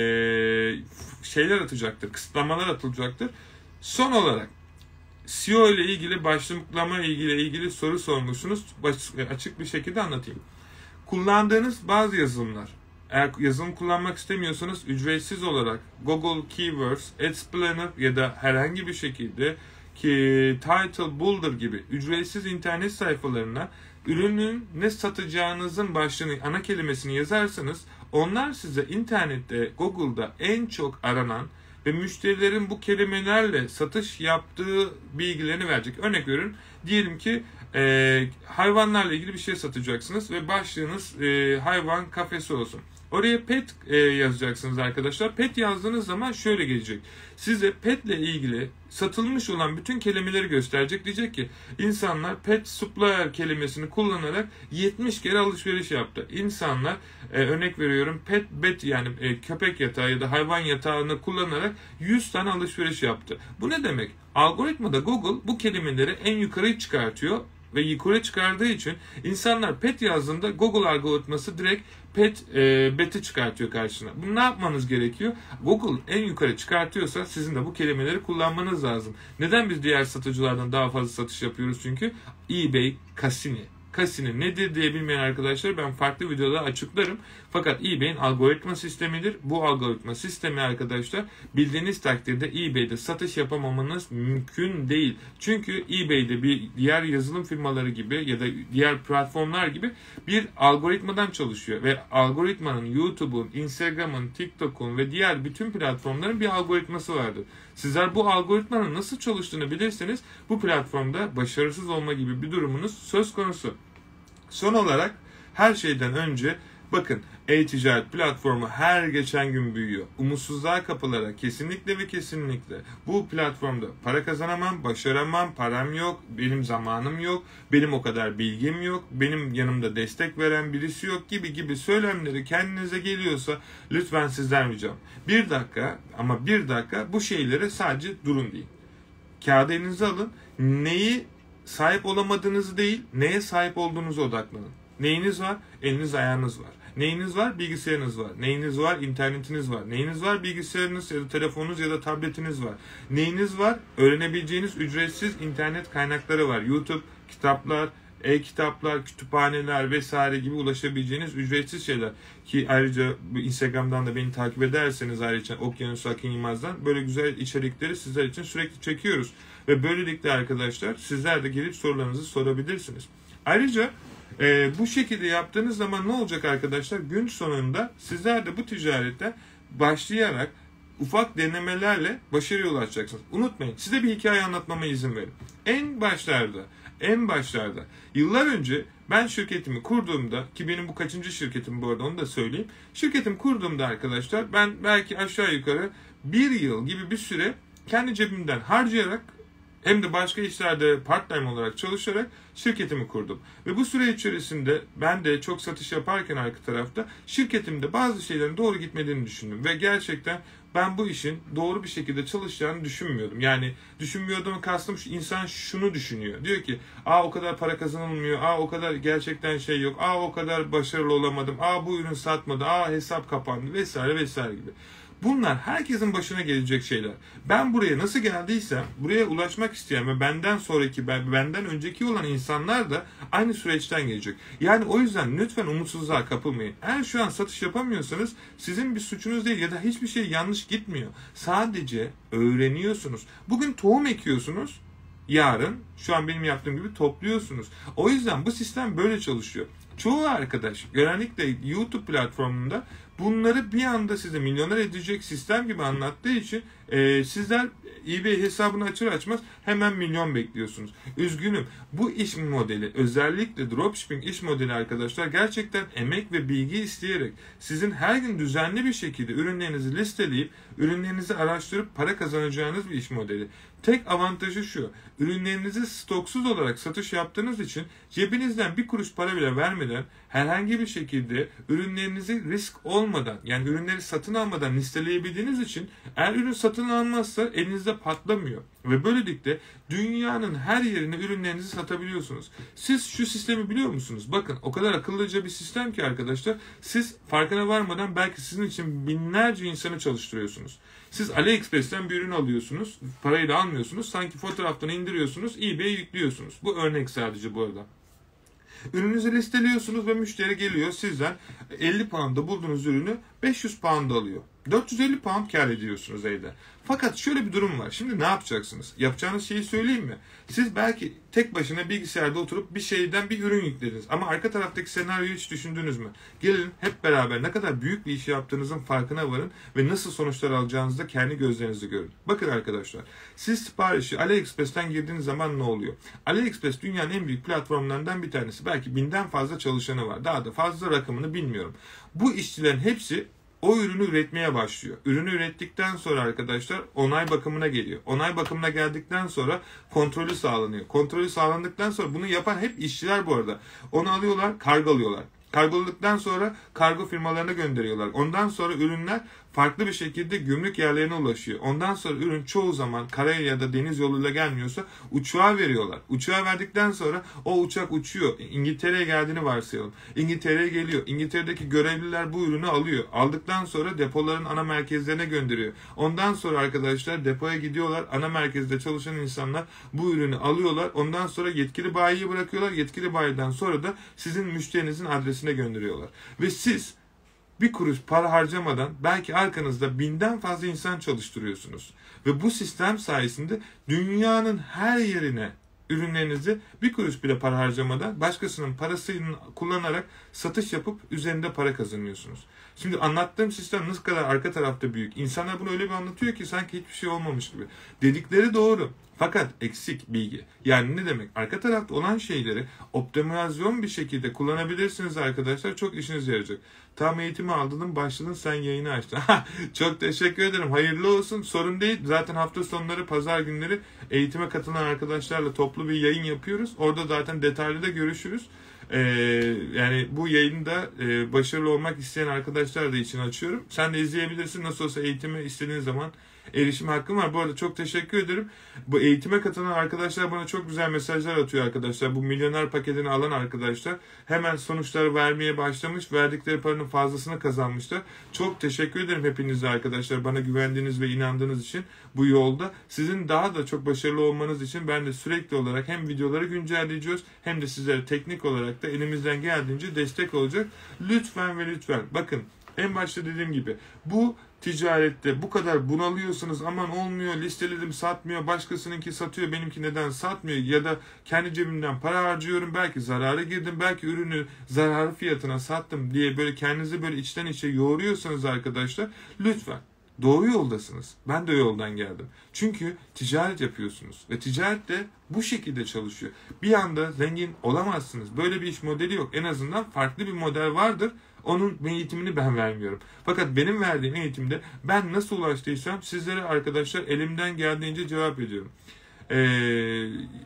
şeyler atacaktır. Kısıtlamalar atılacaktır. Son olarak S E O ile ilgili, başlıklama ile ilgili soru sormuşsunuz. Açık bir şekilde anlatayım. Kullandığınız bazı yazılımlar, eğer yazılım kullanmak istemiyorsanız ücretsiz olarak Google Keywords, Ads Planner ya da herhangi bir şekilde ki Title Builder gibi ücretsiz internet sayfalarına ürünün ne satacağınızın başlığını, ana kelimesini yazarsanız onlar size internette, Google'da en çok aranan ve müşterilerin bu kelimelerle satış yaptığı bilgilerini verecek. Örnek veriyorum. Diyelim ki e, hayvanlarla ilgili bir şey satacaksınız ve başlığınız e, hayvan kafesi olsun. Oraya pet e, yazacaksınız arkadaşlar. Pet yazdığınız zaman şöyle gelecek. Size petle ilgili satılmış olan bütün kelimeleri gösterecek. Diyecek ki insanlar pet supplier kelimesini kullanarak yetmiş kere alışveriş yaptı. İnsanlar e, örnek veriyorum pet bed yani e, köpek yatağı ya da hayvan yatağını kullanarak yüz tane alışveriş yaptı. Bu ne demek? Algoritmada Google bu kelimeleri en yukarı çıkartıyor ve yukarı çıkardığı için insanlar pet yazdığında Google algoritması direkt pet e, bet'i çıkartıyor karşına. Bunu ne yapmanız gerekiyor? Google en yukarı çıkartıyorsa sizin de bu kelimeleri kullanmanız lazım. Neden biz diğer satıcılardan daha fazla satış yapıyoruz? Çünkü eBay, Cassini. Cassini nedir diye bilmeyen arkadaşlar ben farklı videoda açıklarım. Fakat eBay'in algoritma sistemidir. Bu algoritma sistemi arkadaşlar bildiğiniz takdirde eBay'de satış yapamamanız mümkün değil. Çünkü eBay'de bir diğer yazılım firmaları gibi ya da diğer platformlar gibi bir algoritmadan çalışıyor. Ve algoritmanın YouTube'un, Instagram'ın, TikTok'un ve diğer bütün platformların bir algoritması vardır. Sizler bu algoritmanın nasıl çalıştığını bilirseniz bu platformda başarısız olma gibi bir durumunuz söz konusu. Son olarak her şeyden önce bakın e-ticaret platformu her geçen gün büyüyor. Umutsuzluğa kapılarak kesinlikle ve kesinlikle bu platformda para kazanamam, başaramam, param yok, benim zamanım yok, benim o kadar bilgim yok, benim yanımda destek veren birisi yok gibi gibi söylemleri kendinize geliyorsa lütfen sizden ricam. Bir dakika ama bir dakika bu şeylere sadece durun deyin. Kağıdı elinize alın. Neyi sahip olamadığınızı değil, neye sahip olduğunuza odaklanın. Neyiniz var? Eliniz ayağınız var. Neyiniz var? Bilgisayarınız var. Neyiniz var? İnternetiniz var. Neyiniz var? Bilgisayarınız ya da telefonunuz ya da tabletiniz var. Neyiniz var? Öğrenebileceğiniz ücretsiz internet kaynakları var. YouTube, kitaplar, e-kitaplar, kütüphaneler vesaire gibi ulaşabileceğiniz ücretsiz şeyler. Ki ayrıca Instagram'dan da beni takip ederseniz ayrıca Okyanus Akın Yılmaz'dan böyle güzel içerikleri sizler için sürekli çekiyoruz. Ve böylelikle arkadaşlar sizler de gelip sorularınızı sorabilirsiniz. Ayrıca e, bu şekilde yaptığınız zaman ne olacak arkadaşlar? Gün sonunda sizler de bu ticarette başlayarak ufak denemelerle başarıya ulaşacaksınız. Unutmayın, size bir hikaye anlatmama izin verin. En başlarda, en başlarda, yıllar önce ben şirketimi kurduğumda, ki benim bu kaçıncı şirketim bu arada onu da söyleyeyim. Şirketimi kurduğumda arkadaşlar ben belki aşağı yukarı bir yıl gibi bir süre kendi cebimden harcayarak hem de başka işlerde part-time olarak çalışarak şirketimi kurdum. Ve bu süre içerisinde ben de çok satış yaparken arka tarafta şirketimde bazı şeylerin doğru gitmediğini düşündüm. Ve gerçekten ben bu işin doğru bir şekilde çalışacağını düşünmüyordum. Yani düşünmüyordum kastım şu insan şunu düşünüyor. Diyor ki aa o kadar para kazanılmıyor, aa o kadar gerçekten şey yok, aa o kadar başarılı olamadım, aa bu ürün satmadı, aa hesap kapandı vesaire vesaire gibi. Bunlar herkesin başına gelecek şeyler. Ben buraya nasıl geldiysem, buraya ulaşmak isteyen ve benden sonraki, benden önceki olan insanlar da aynı süreçten gelecek. Yani o yüzden lütfen umutsuzluğa kapılmayın. Eğer şu an satış yapamıyorsanız sizin bir suçunuz değil ya da hiçbir şey yanlış gitmiyor. Sadece öğreniyorsunuz. Bugün tohum ekiyorsunuz, yarın şu an benim yaptığım gibi topluyorsunuz. O yüzden bu sistem böyle çalışıyor. Çoğu arkadaş genellikle YouTube platformunda bunları bir anda size milyoner edecek sistem gibi anlattığı için e, sizler eBay hesabını açır açmaz hemen milyon bekliyorsunuz. Üzgünüm. Bu iş modeli, özellikle dropshipping iş modeli arkadaşlar gerçekten emek ve bilgi isteyerek sizin her gün düzenli bir şekilde ürünlerinizi listeleyip ürünlerinizi araştırıp para kazanacağınız bir iş modeli. Tek avantajı şu, ürünlerinizi stoksuz olarak satış yaptığınız için cebinizden bir kuruş para bile vermeden herhangi bir şekilde ürünlerinizi risk olmadan yani ürünleri satın almadan listeleyebildiğiniz için eğer ürün satın almazsa elinizde patlamıyor. Ve böylelikle dünyanın her yerine ürünlerinizi satabiliyorsunuz. Siz şu sistemi biliyor musunuz? Bakın o kadar akıllıca bir sistem ki arkadaşlar siz farkına varmadan belki sizin için binlerce insanı çalıştırıyorsunuz. Siz AliExpress'ten bir ürün alıyorsunuz, parayı da almıyorsunuz, sanki fotoğraftan indiriyorsunuz, eBay'e yüklüyorsunuz. Bu örnek sadece bu arada. Ürününüzü listeliyorsunuz ve müşteri geliyor sizden elli pound'a bulduğunuz ürünü beş yüz pound alıyor. dört yüz elli pound kar ediyorsunuz evde. Fakat şöyle bir durum var. Şimdi ne yapacaksınız? Yapacağınız şeyi söyleyeyim mi? Siz belki tek başına bilgisayarda oturup bir şeyden bir ürün yüklediniz. Ama arka taraftaki senaryoyu hiç düşündünüz mü? Gelin hep beraber ne kadar büyük bir iş yaptığınızın farkına varın ve nasıl sonuçlar alacağınızı da kendi gözlerinizle görün. Bakın arkadaşlar, siz siparişi AliExpress'ten girdiğiniz zaman ne oluyor? AliExpress dünyanın en büyük platformlarından bir tanesi. Belki binden fazla çalışanı var. Daha da fazla rakamını bilmiyorum. Bu işçilerin hepsi o ürünü üretmeye başlıyor. Ürünü ürettikten sonra arkadaşlar onay bakımına geliyor. Onay bakımına geldikten sonra kontrolü sağlanıyor. Kontrolü sağlandıktan sonra bunu yapan hep işçiler bu arada. Onu alıyorlar, kargolıyorlar. Kargoladıktan sonra kargo firmalarına gönderiyorlar. Ondan sonra ürünler farklı bir şekilde gümrük yerlerine ulaşıyor. Ondan sonra ürün çoğu zaman karaya ya da deniz yoluyla gelmiyorsa uçağa veriyorlar. Uçağa verdikten sonra o uçak uçuyor. İngiltere'ye geldiğini varsayalım. İngiltere'ye geliyor. İngiltere'deki görevliler bu ürünü alıyor. Aldıktan sonra depoların ana merkezlerine gönderiyor. Ondan sonra arkadaşlar depoya gidiyorlar. Ana merkezde çalışan insanlar bu ürünü alıyorlar. Ondan sonra yetkili bayiyi bırakıyorlar. Yetkili bayiden sonra da sizin müşterinizin adresine gönderiyorlar. Ve siz bir kuruş para harcamadan belki arkanızda binden fazla insan çalıştırıyorsunuz. Ve bu sistem sayesinde dünyanın her yerine ürünlerinizi bir kuruş bile para harcamadan başkasının parasını kullanarak satış yapıp üzerinde para kazanıyorsunuz. Şimdi anlattığım sistem nasıl kadar arka tarafta büyük. İnsanlar bunu öyle bir anlatıyor ki sanki hiçbir şey olmamış gibi. Dedikleri doğru. Fakat eksik bilgi. Yani ne demek? Arka tarafta olan şeyleri optimizasyon bir şekilde kullanabilirsiniz arkadaşlar. Çok işinize yarayacak. Tam eğitimi aldın, başladın, sen yayını açtın. Çok teşekkür ederim. Hayırlı olsun. Sorun değil. Zaten hafta sonları, pazar günleri eğitime katılan arkadaşlarla toplu bir yayın yapıyoruz. Orada zaten detaylı da görüşürüz. Ee, yani bu yayını da e, başarılı olmak isteyen arkadaşlar da için açıyorum. Sen de izleyebilirsin. Nasıl olsa eğitime istediğin zaman erişim hakkım var. Bu arada çok teşekkür ederim. Bu eğitime katılan arkadaşlar bana çok güzel mesajlar atıyor arkadaşlar. Bu milyoner paketini alan arkadaşlar hemen sonuçları vermeye başlamış. Verdikleri paranın fazlasını kazanmışlar. Çok teşekkür ederim hepinize arkadaşlar. Bana güvendiğiniz ve inandığınız için bu yolda. Sizin daha da çok başarılı olmanız için ben de sürekli olarak hem videoları güncelleyeceğiz hem de sizlere teknik olarak da elimizden geldiğince destek olacak. Lütfen ve lütfen. Bakın en başta dediğim gibi bu ticarette bu kadar bunalıyorsunuz, aman olmuyor, listeledim satmıyor, başkasınınki satıyor, benimki neden satmıyor ya da kendi cebimden para harcıyorum, belki zarara girdim, belki ürünü zararı fiyatına sattım diye böyle kendinizi böyle içten içe yoğuruyorsanız arkadaşlar lütfen doğru yoldasınız. Ben de o yoldan geldim. Çünkü ticaret yapıyorsunuz ve ticaret de bu şekilde çalışıyor. Bir anda zengin olamazsınız. Böyle bir iş modeli yok. En azından farklı bir model vardır. Onun eğitimini ben vermiyorum. Fakat benim verdiğim eğitimde ben nasıl ulaştıysam sizlere arkadaşlar elimden geldiğince cevap ediyorum. Ee,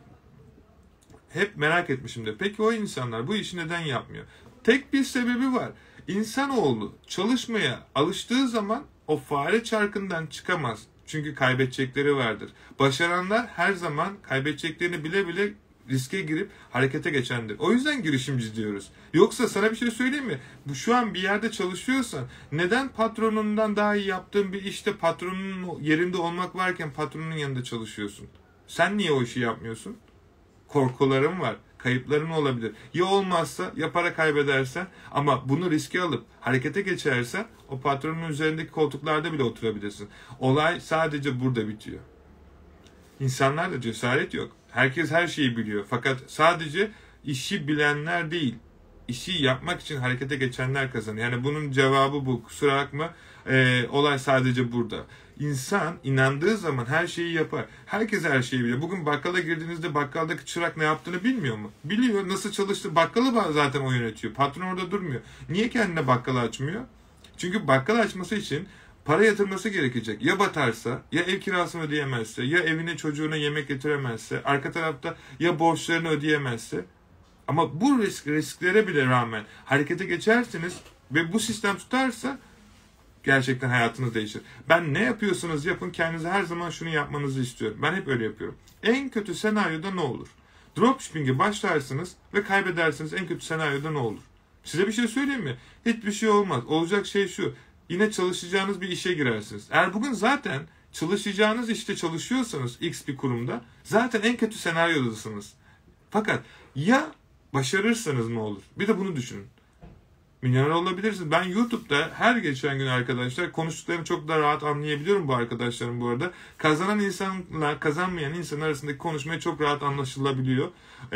hep merak etmişimdir. Peki o insanlar bu işi neden yapmıyor? Tek bir sebebi var. İnsanoğlu çalışmaya alıştığı zaman o fare çarkından çıkamaz. Çünkü kaybedecekleri vardır. Başaranlar her zaman kaybedeceklerini bile bile riske girip harekete geçendir. O yüzden girişimci diyoruz. Yoksa sana bir şey söyleyeyim mi? Bu şu an bir yerde çalışıyorsan neden patronundan daha iyi yaptığın bir işte patronun yerinde olmak varken patronun yanında çalışıyorsun? Sen niye o işi yapmıyorsun? Korkularım var. Kayıpların olabilir. Ya olmazsa ya para kaybedersen ama bunu riske alıp harekete geçersen o patronun üzerindeki koltuklarda bile oturabilirsin. Olay sadece burada bitiyor. İnsanlarda cesaret yok. Herkes her şeyi biliyor. Fakat sadece işi bilenler değil, işi yapmak için harekete geçenler kazanıyor. Yani bunun cevabı bu. Kusura bakma. Ee, olay sadece burada. İnsan inandığı zaman her şeyi yapar. Herkes her şeyi biliyor. Bugün bakkala girdiğinizde bakkaldaki çırak ne yaptığını bilmiyor mu? Biliyor. Nasıl çalıştığı. Bakkalı zaten o yönetiyor. Patron orada durmuyor. Niye kendine bakkalı açmıyor? Çünkü bakkal açması için para yatırması gerekecek. Ya batarsa, ya ev kirasını ödeyemezse, ya evine çocuğuna yemek getiremezse, arka tarafta ya borçlarını ödeyemezse. Ama bu risk, risklere bile rağmen harekete geçersiniz ve bu sistem tutarsa gerçekten hayatınız değişir. Ben ne yapıyorsanız yapın, kendinize her zaman şunu yapmanızı istiyorum. Ben hep öyle yapıyorum. En kötü senaryoda ne olur? Dropshipping'e başlarsınız ve kaybedersiniz. En kötü senaryoda ne olur? Size bir şey söyleyeyim mi? Hiçbir şey olmaz. Olacak şey şu. Yine çalışacağınız bir işe girersiniz. Eğer bugün zaten çalışacağınız işte çalışıyorsanız X bir kurumda zaten en kötü senaryodasınız. Fakat ya başarırsanız ne olur? Bir de bunu düşünün. Milyoner olabilirsiniz. Ben YouTube'da her geçen gün arkadaşlar konuştuklarını çok daha rahat anlayabiliyorum bu arkadaşlarım bu arada. Kazanan insanla kazanmayan insan arasındaki konuşmayı çok rahat anlaşılabiliyor.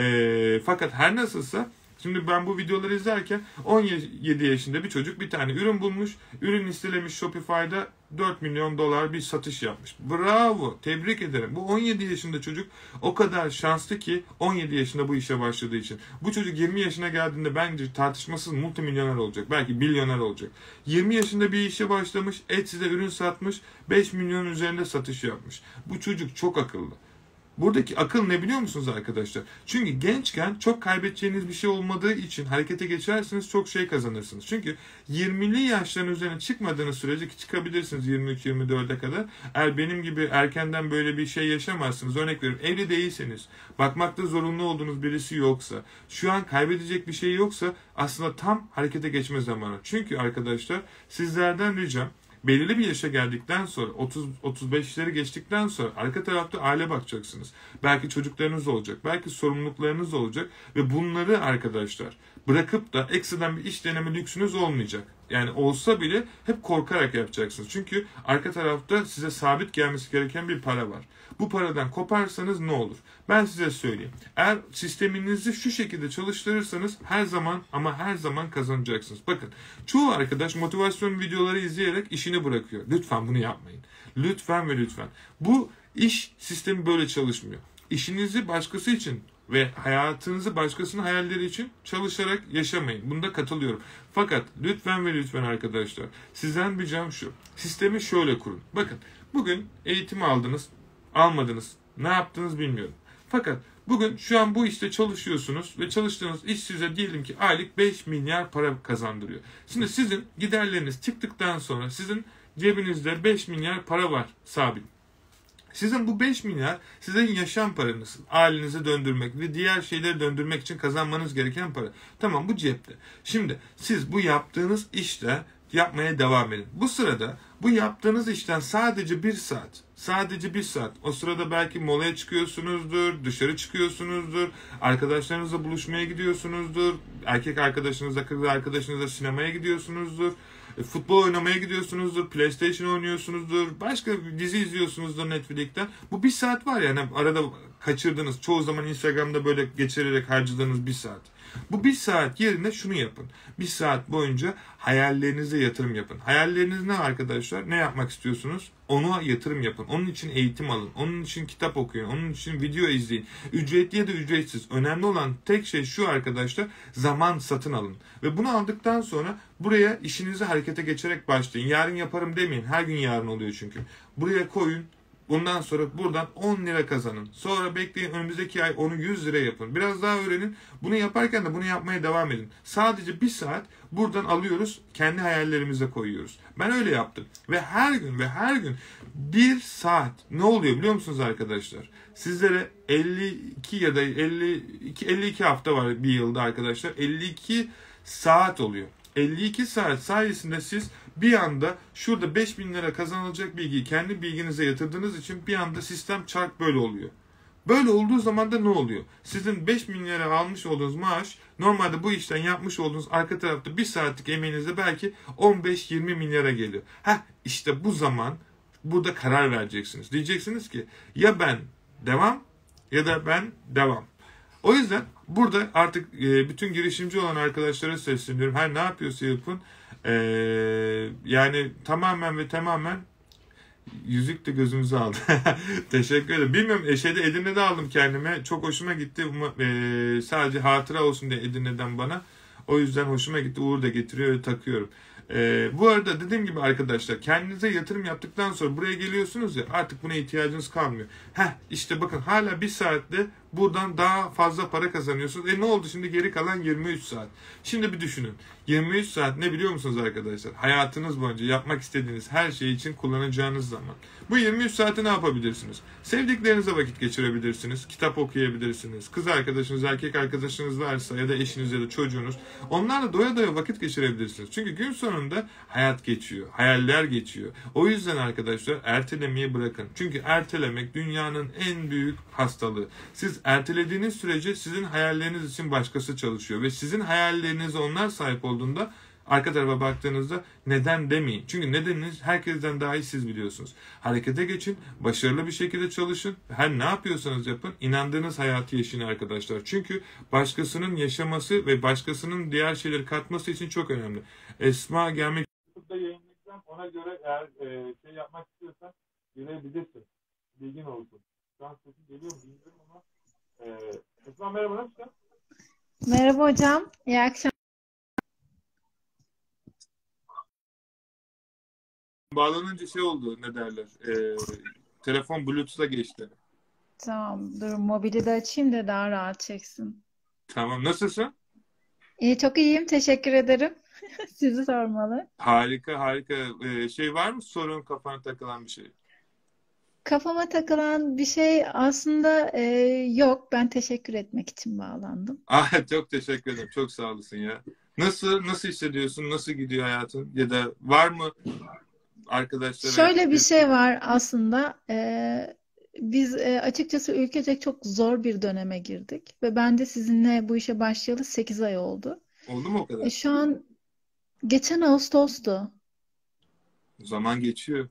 E, fakat her nasılsa şimdi ben bu videoları izlerken on yedi yaşında bir çocuk bir tane ürün bulmuş. Ürün listelemiş Shopify'da dört milyon dolar bir satış yapmış. Bravo, tebrik ederim. Bu on yedi yaşında çocuk o kadar şanslı ki on yedi yaşında bu işe başladığı için. Bu çocuk yirmi yaşına geldiğinde bence tartışmasız multimilyoner olacak. Belki milyoner olacak. yirmi yaşında bir işe başlamış, Etsy'de ürün satmış, beş milyon üzerinde satış yapmış. Bu çocuk çok akıllı. Buradaki akıl ne biliyor musunuz arkadaşlar? Çünkü gençken çok kaybedeceğiniz bir şey olmadığı için harekete geçersiniz, çok şey kazanırsınız. Çünkü yirmili yaşların üzerine çıkmadığınız sürece ki çıkabilirsiniz yirmi üç yirmi dörde kadar. Eğer benim gibi erkenden böyle bir şey yaşamazsınız. Örnek veriyorum, evli değilseniz, bakmakta zorunlu olduğunuz birisi yoksa, şu an kaybedecek bir şey yoksa aslında tam harekete geçme zamanı. Çünkü arkadaşlar sizlerden ricam, belirli bir yaşa geldikten sonra otuz otuz beşleri geçtikten sonra arka tarafta aile bakacaksınız. Belki çocuklarınız olacak, belki sorumluluklarınız olacak ve bunları arkadaşlar bırakıp da ekstradan bir iş deneme lüksünüz olmayacak. Yani olsa bile hep korkarak yapacaksınız. Çünkü arka tarafta size sabit gelmesi gereken bir para var. Bu paradan koparsanız ne olur? Ben size söyleyeyim. Eğer sisteminizi şu şekilde çalıştırırsanız her zaman ama her zaman kazanacaksınız. Bakın, çoğu arkadaş motivasyon videoları izleyerek işini bırakıyor. Lütfen bunu yapmayın. Lütfen ve lütfen. Bu iş sistemi böyle çalışmıyor. İşinizi başkası için ve hayatınızı başkasının hayalleri için çalışarak yaşamayın. Bunda katılıyorum. Fakat lütfen ve lütfen arkadaşlar, sizden ricam şu. Sistemi şöyle kurun. Bakın, bugün eğitim aldınız, almadınız. Ne yaptınız bilmiyorum. Fakat bugün şu an bu işte çalışıyorsunuz ve çalıştığınız iş size diyelim ki aylık beş milyar para kazandırıyor. Şimdi sizin giderleriniz çıktıktan sonra sizin cebinizde beş milyar para var sabit. Sizin bu beş milyar sizin yaşam paranız, ailenizi döndürmek ve diğer şeyleri döndürmek için kazanmanız gereken para. Tamam, bu cepte. Şimdi siz bu yaptığınız işte yapmaya devam edin. Bu sırada bu yaptığınız işten sadece bir saat, sadece bir saat. O sırada belki molaya çıkıyorsunuzdur, dışarı çıkıyorsunuzdur, arkadaşlarınızla buluşmaya gidiyorsunuzdur, erkek arkadaşınızla, kız arkadaşınızla sinemaya gidiyorsunuzdur. Futbol oynamaya gidiyorsunuzdur, PlayStation oynuyorsunuzdur, başka bir dizi izliyorsunuzdur Netflix'ten. Bu bir saat var yani arada kaçırdığınız, çoğu zaman Instagram'da böyle geçirerek harcadığınız bir saat. Bu bir saat yerine şunu yapın. Bir saat boyunca hayallerinize yatırım yapın. Hayalleriniz ne arkadaşlar? Ne yapmak istiyorsunuz? Ona yatırım yapın. Onun için eğitim alın. Onun için kitap okuyun. Onun için video izleyin. Ücretli ya da ücretsiz. Önemli olan tek şey şu arkadaşlar. Zaman satın alın. Ve bunu aldıktan sonra buraya işinizi harekete geçerek başlayın. Yarın yaparım demeyin. Her gün yarın oluyor çünkü. Buraya koyun. Bundan sonra buradan on lira kazanın. Sonra bekleyin, önümüzdeki ay onu yüz lira yapın. Biraz daha öğrenin. Bunu yaparken de bunu yapmaya devam edin. Sadece bir saat buradan alıyoruz, kendi hayallerimize koyuyoruz. Ben öyle yaptım. Ve her gün ve her gün bir saat ne oluyor biliyor musunuz arkadaşlar? Sizlere elli iki ya da elli iki, elli iki hafta var bir yılda arkadaşlar. elli iki saat oluyor. elli iki saat sayesinde siz bir anda şurada beş bin lira kazanılacak bilgiyi kendi bilginize yatırdığınız için bir anda sistem çark böyle oluyor. Böyle olduğu zaman da ne oluyor? Sizin beş bin lira almış olduğunuz maaş normalde bu işten yapmış olduğunuz arka tarafta bir saatlik emeğinizde belki on beş yirmi milyara geliyor. Heh, işte bu zaman burada karar vereceksiniz. Diyeceksiniz ki ya ben devam ya da ben devam. O yüzden burada artık bütün girişimci olan arkadaşlara sesleniyorum. Her ne yapıyorsa yapın. Ee, yani tamamen ve tamamen yüzük de gözümüzü aldı. Teşekkür ederim. Bilmiyorum, şeyde Edirne'de aldım kendime. Çok hoşuma gitti. Ee, sadece hatıra olsun diye Edirne'den bana. O yüzden hoşuma gitti. Uğur da getiriyor ve takıyorum. Ee, bu arada dediğim gibi arkadaşlar, kendinize yatırım yaptıktan sonra buraya geliyorsunuz ya, artık buna ihtiyacınız kalmıyor. Heh, işte bakın hala bir saatte buradan daha fazla para kazanıyorsunuz. E ne oldu şimdi, geri kalan yirmi üç saat. Şimdi bir düşünün. yirmi üç saat ne biliyor musunuz arkadaşlar? Hayatınız boyunca yapmak istediğiniz her şey için kullanacağınız zaman. Bu yirmi üç saati ne yapabilirsiniz? Sevdiklerinize vakit geçirebilirsiniz. Kitap okuyabilirsiniz. Kız arkadaşınız, erkek arkadaşınız varsa ya da eşiniz ya da çocuğunuz. Onlarla doya doya vakit geçirebilirsiniz. Çünkü gün sonunda hayat geçiyor. Hayaller geçiyor. O yüzden arkadaşlar ertelemeyi bırakın. Çünkü ertelemek dünyanın en büyük hastalığı. Siz ertelediğiniz sürece sizin hayalleriniz için başkası çalışıyor. Ve sizin hayallerinize onlar sahip olduğunda arka tarafa baktığınızda neden demeyin. Çünkü nedeniniz herkesten daha iyi siz biliyorsunuz. Harekete geçin, başarılı bir şekilde çalışın. Her ne yapıyorsanız yapın, inandığınız hayatı yaşayın arkadaşlar. Çünkü başkasının yaşaması ve başkasının diğer şeyleri katması için çok önemli. Esma gelmek YouTube'da yayınlayacağım. Ona göre eğer e, şey yapmak istiyorsan girebilirsin. Bilgin olsun. Şu an sesim geliyor mu bilmiyorum ama e, Esma merhaba, nasılsın? Merhaba hocam. İyi akşamlar. Bağlanınca şey oldu, ne derler, e, telefon Bluetooth'a geçti. Tamam. Dur mobili de açayım da daha rahat çeksin. Tamam, nasılsın? İyi, çok iyiyim. Teşekkür ederim. Sizi sormalı. Harika harika. E, şey var mı, sorun, kafana takılan bir şey? Kafama takılan bir şey aslında e, yok. Ben teşekkür etmek için bağlandım. Ah, çok teşekkür ederim, çok sağ olasın ya. Nasıl nasıl hissediyorsun, nasıl gidiyor hayatın, ya da var mı arkadaşlara? Şöyle bir şey var aslında. E, biz e, açıkçası ülkecek çok zor bir döneme girdik. Ve ben de sizinle bu işe başlayalı sekiz ay oldu. Oldu mu o E, kadar? şu an geçen Ağustos'tu. Zaman geçiyor.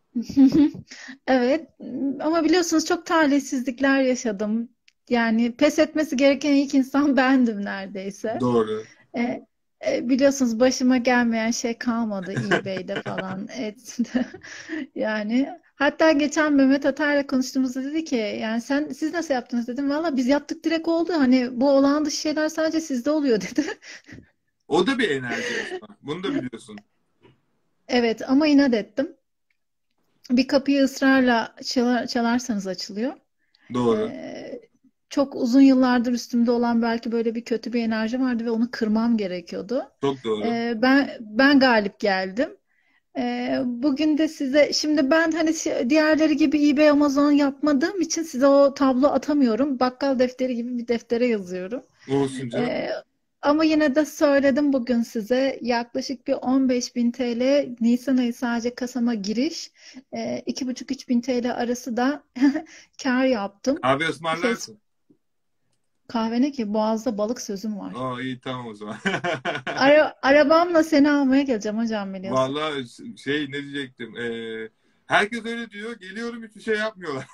Evet, ama biliyorsunuz çok talihsizlikler yaşadım. Yani pes etmesi gereken ilk insan bendim neredeyse. Doğru. E, e, biliyorsunuz başıma gelmeyen şey kalmadı eBay'de falan. Et. Yani hatta geçen Mehmet Atar'la konuştuğumuzda dedi ki yani sen siz nasıl yaptınız dedim. Valla biz yaptık direkt oldu. Hani bu olağan dışı şeyler sadece sizde oluyor dedi. O da bir enerji Esma. Bunu da biliyorsun. Evet ama inat ettim. Bir kapıyı ısrarla çalar- çalarsanız açılıyor. Doğru. Ee, çok uzun yıllardır üstümde olan belki böyle bir kötü bir enerji vardı ve onu kırmam gerekiyordu. Çok doğru. Ee, ben ben galip geldim. Ee, bugün de size şimdi ben hani şi- diğerleri gibi eBay, Amazon yapmadığım için size o tablo atamıyorum. Bakkal defteri gibi bir deftere yazıyorum. Olsun canım. Ee, ama yine de söyledim bugün size yaklaşık bir on beş bin T L Nisan ayı sadece kasama giriş, e, iki buçuk üç bin T L arası da kar yaptım. Abi Facebook ısmarlarsın. kahve ne ki? Boğaz'da balık sözüm var. Aa, iyi, tamam o zaman. Ara, arabamla seni almaya geleceğim hocam biliyorsun. Vallahi şey, ne diyecektim? Ee, herkes öyle diyor. Geliyorum, hiçbir şey yapmıyorlar.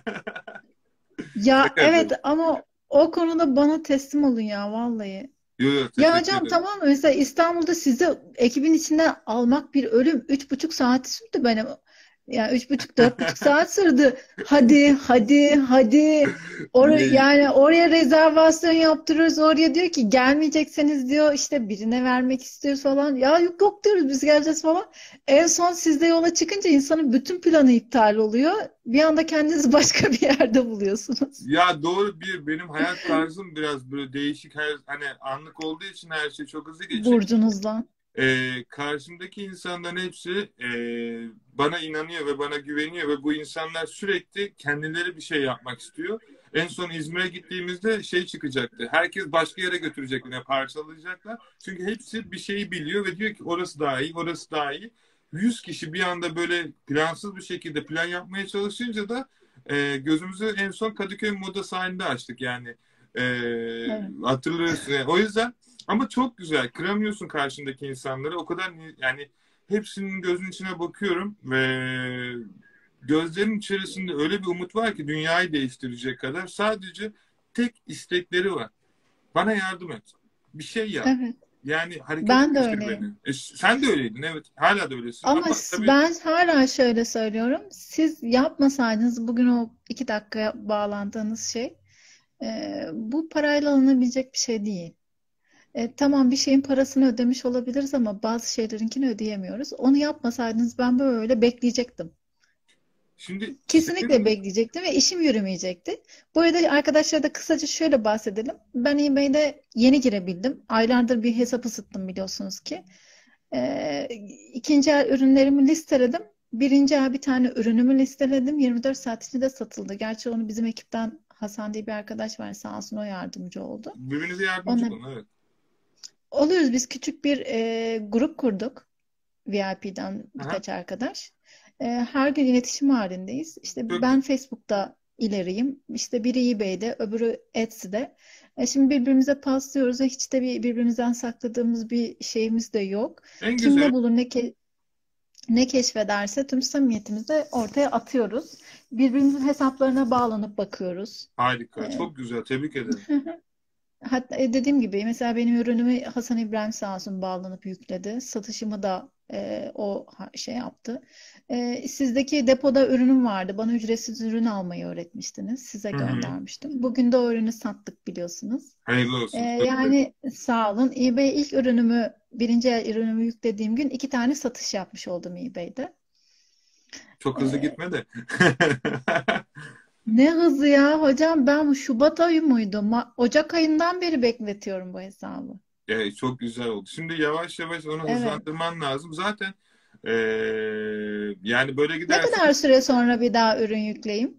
Ya Şaka evet yapıyorum. ama o konuda bana teslim olun ya vallahi. Yok yok, Ya teşekkür hocam ederim. tamam mı? Mesela İstanbul'da sizi ekibin içinden almak bir ölüm. Üç buçuk saati sürdü benim. Yani üç buçuk dört buçuk saat sürdü. Hadi hadi hadi. Or Ne? yani oraya rezervasyon yaptırıyoruz. Oraya diyor ki gelmeyecekseniz diyor işte birine vermek istiyoruz falan. Ya yok yok diyoruz biz geleceğiz falan. En son sizde yola çıkınca insanın bütün planı iptal oluyor. Bir anda kendinizi başka bir yerde buluyorsunuz. Ya doğru, bir benim hayat tarzım biraz böyle değişik, her hani anlık olduğu için her şey çok hızlı geçiyor. Burcunuzdan. Ee, karşımdaki insanların hepsi e, bana inanıyor ve bana güveniyor ve bu insanlar sürekli kendileri bir şey yapmak istiyor. En son İzmir'e gittiğimizde şey çıkacaktı. Herkes başka yere götürecek, yine parçalayacaklar. Çünkü hepsi bir şeyi biliyor ve diyor ki orası daha iyi, orası daha iyi. Yüz kişi bir anda böyle plansız bir şekilde plan yapmaya çalışınca da e, gözümüzü en son Kadıköy Moda sahilinde açtık yani. E, Evet. hatırlıyorsun. Yani o yüzden, ama çok güzel. Kıramıyorsun karşındaki insanları. O kadar, yani hepsinin gözünün içine bakıyorum ve gözlerin içerisinde öyle bir umut var ki dünyayı değiştirecek kadar. Sadece tek istekleri var. Bana yardım et. Bir şey yap. Evet. Yani harekete Ben de geçir beni. öyleyim. E, sen de öyleydin, evet. Hala da öylesin. Ama Ama s- tabii ben hala şöyle söylüyorum. Siz yapmasaydınız bugün o iki dakika bağlandığınız şey e, bu parayla alınabilecek bir şey değil. E, tamam bir şeyin parasını ödemiş olabiliriz ama bazı şeylerinkini ödeyemiyoruz. Onu yapmasaydınız ben böyle bekleyecektim. şimdi Kesinlikle senin bekleyecektim ve işim yürümeyecekti. Bu arada arkadaşlar da kısaca şöyle bahsedelim. Ben eBay'de yeni girebildim. Aylardır bir hesap ısıttım biliyorsunuz ki. Ee, ikinci el ürünlerimi listeledim. Birinci el bir tane ürünümü listeledim. yirmi dört saat içinde satıldı. Gerçi onu bizim ekipten Hasan diye bir arkadaş var. Sağ olsun o yardımcı oldu. birbirinize yardımcı Onunla olun, evet. oluyoruz. Biz küçük bir e, grup kurduk. V I P'den Aha, birkaç arkadaş. Ee, her gün iletişim halindeyiz. İşte çok güzel. ben Facebook'ta ileriyim. İşte biri eBay'de, öbürü Etsy'de. E şimdi birbirimize paslıyoruz ve hiç de bir birbirimizden sakladığımız bir şeyimiz de yok. En Kim güzel. ne bulur ne ke ne keşfederse tüm samimiyetimizi ortaya atıyoruz. Birbirimizin hesaplarına bağlanıp bakıyoruz. Harika. E, Çok güzel. Tebrik ederim. Hatta e, dediğim gibi mesela benim ürünümü Hasan İbrahim sağ olsun bağlanıp yükledi. Satışımı da e, o ha- şey yaptı. E, sizdeki depoda ürünüm vardı. Bana ücretsiz ürün almayı öğretmiştiniz. Size Hı hı. göndermiştim. Bugün de o ürünü sattık biliyorsunuz. Hayırlı E, olsun. Çok, yani sağ olun. eBay ilk ürünümü, birinci el ürünümü yüklediğim gün iki tane satış yapmış oldum eBay'de. çok hızlı E, gitme de. Ne hızı ya hocam, ben bu Şubat ayı mıydı? Ma- Ocak ayından beri bekletiyorum bu hesabı. Evet, çok güzel oldu. Şimdi yavaş yavaş onu Evet. hızlandırman lazım. Zaten eee, yani böyle Ne giderse kadar süre sonra bir daha ürün yükleyeyim?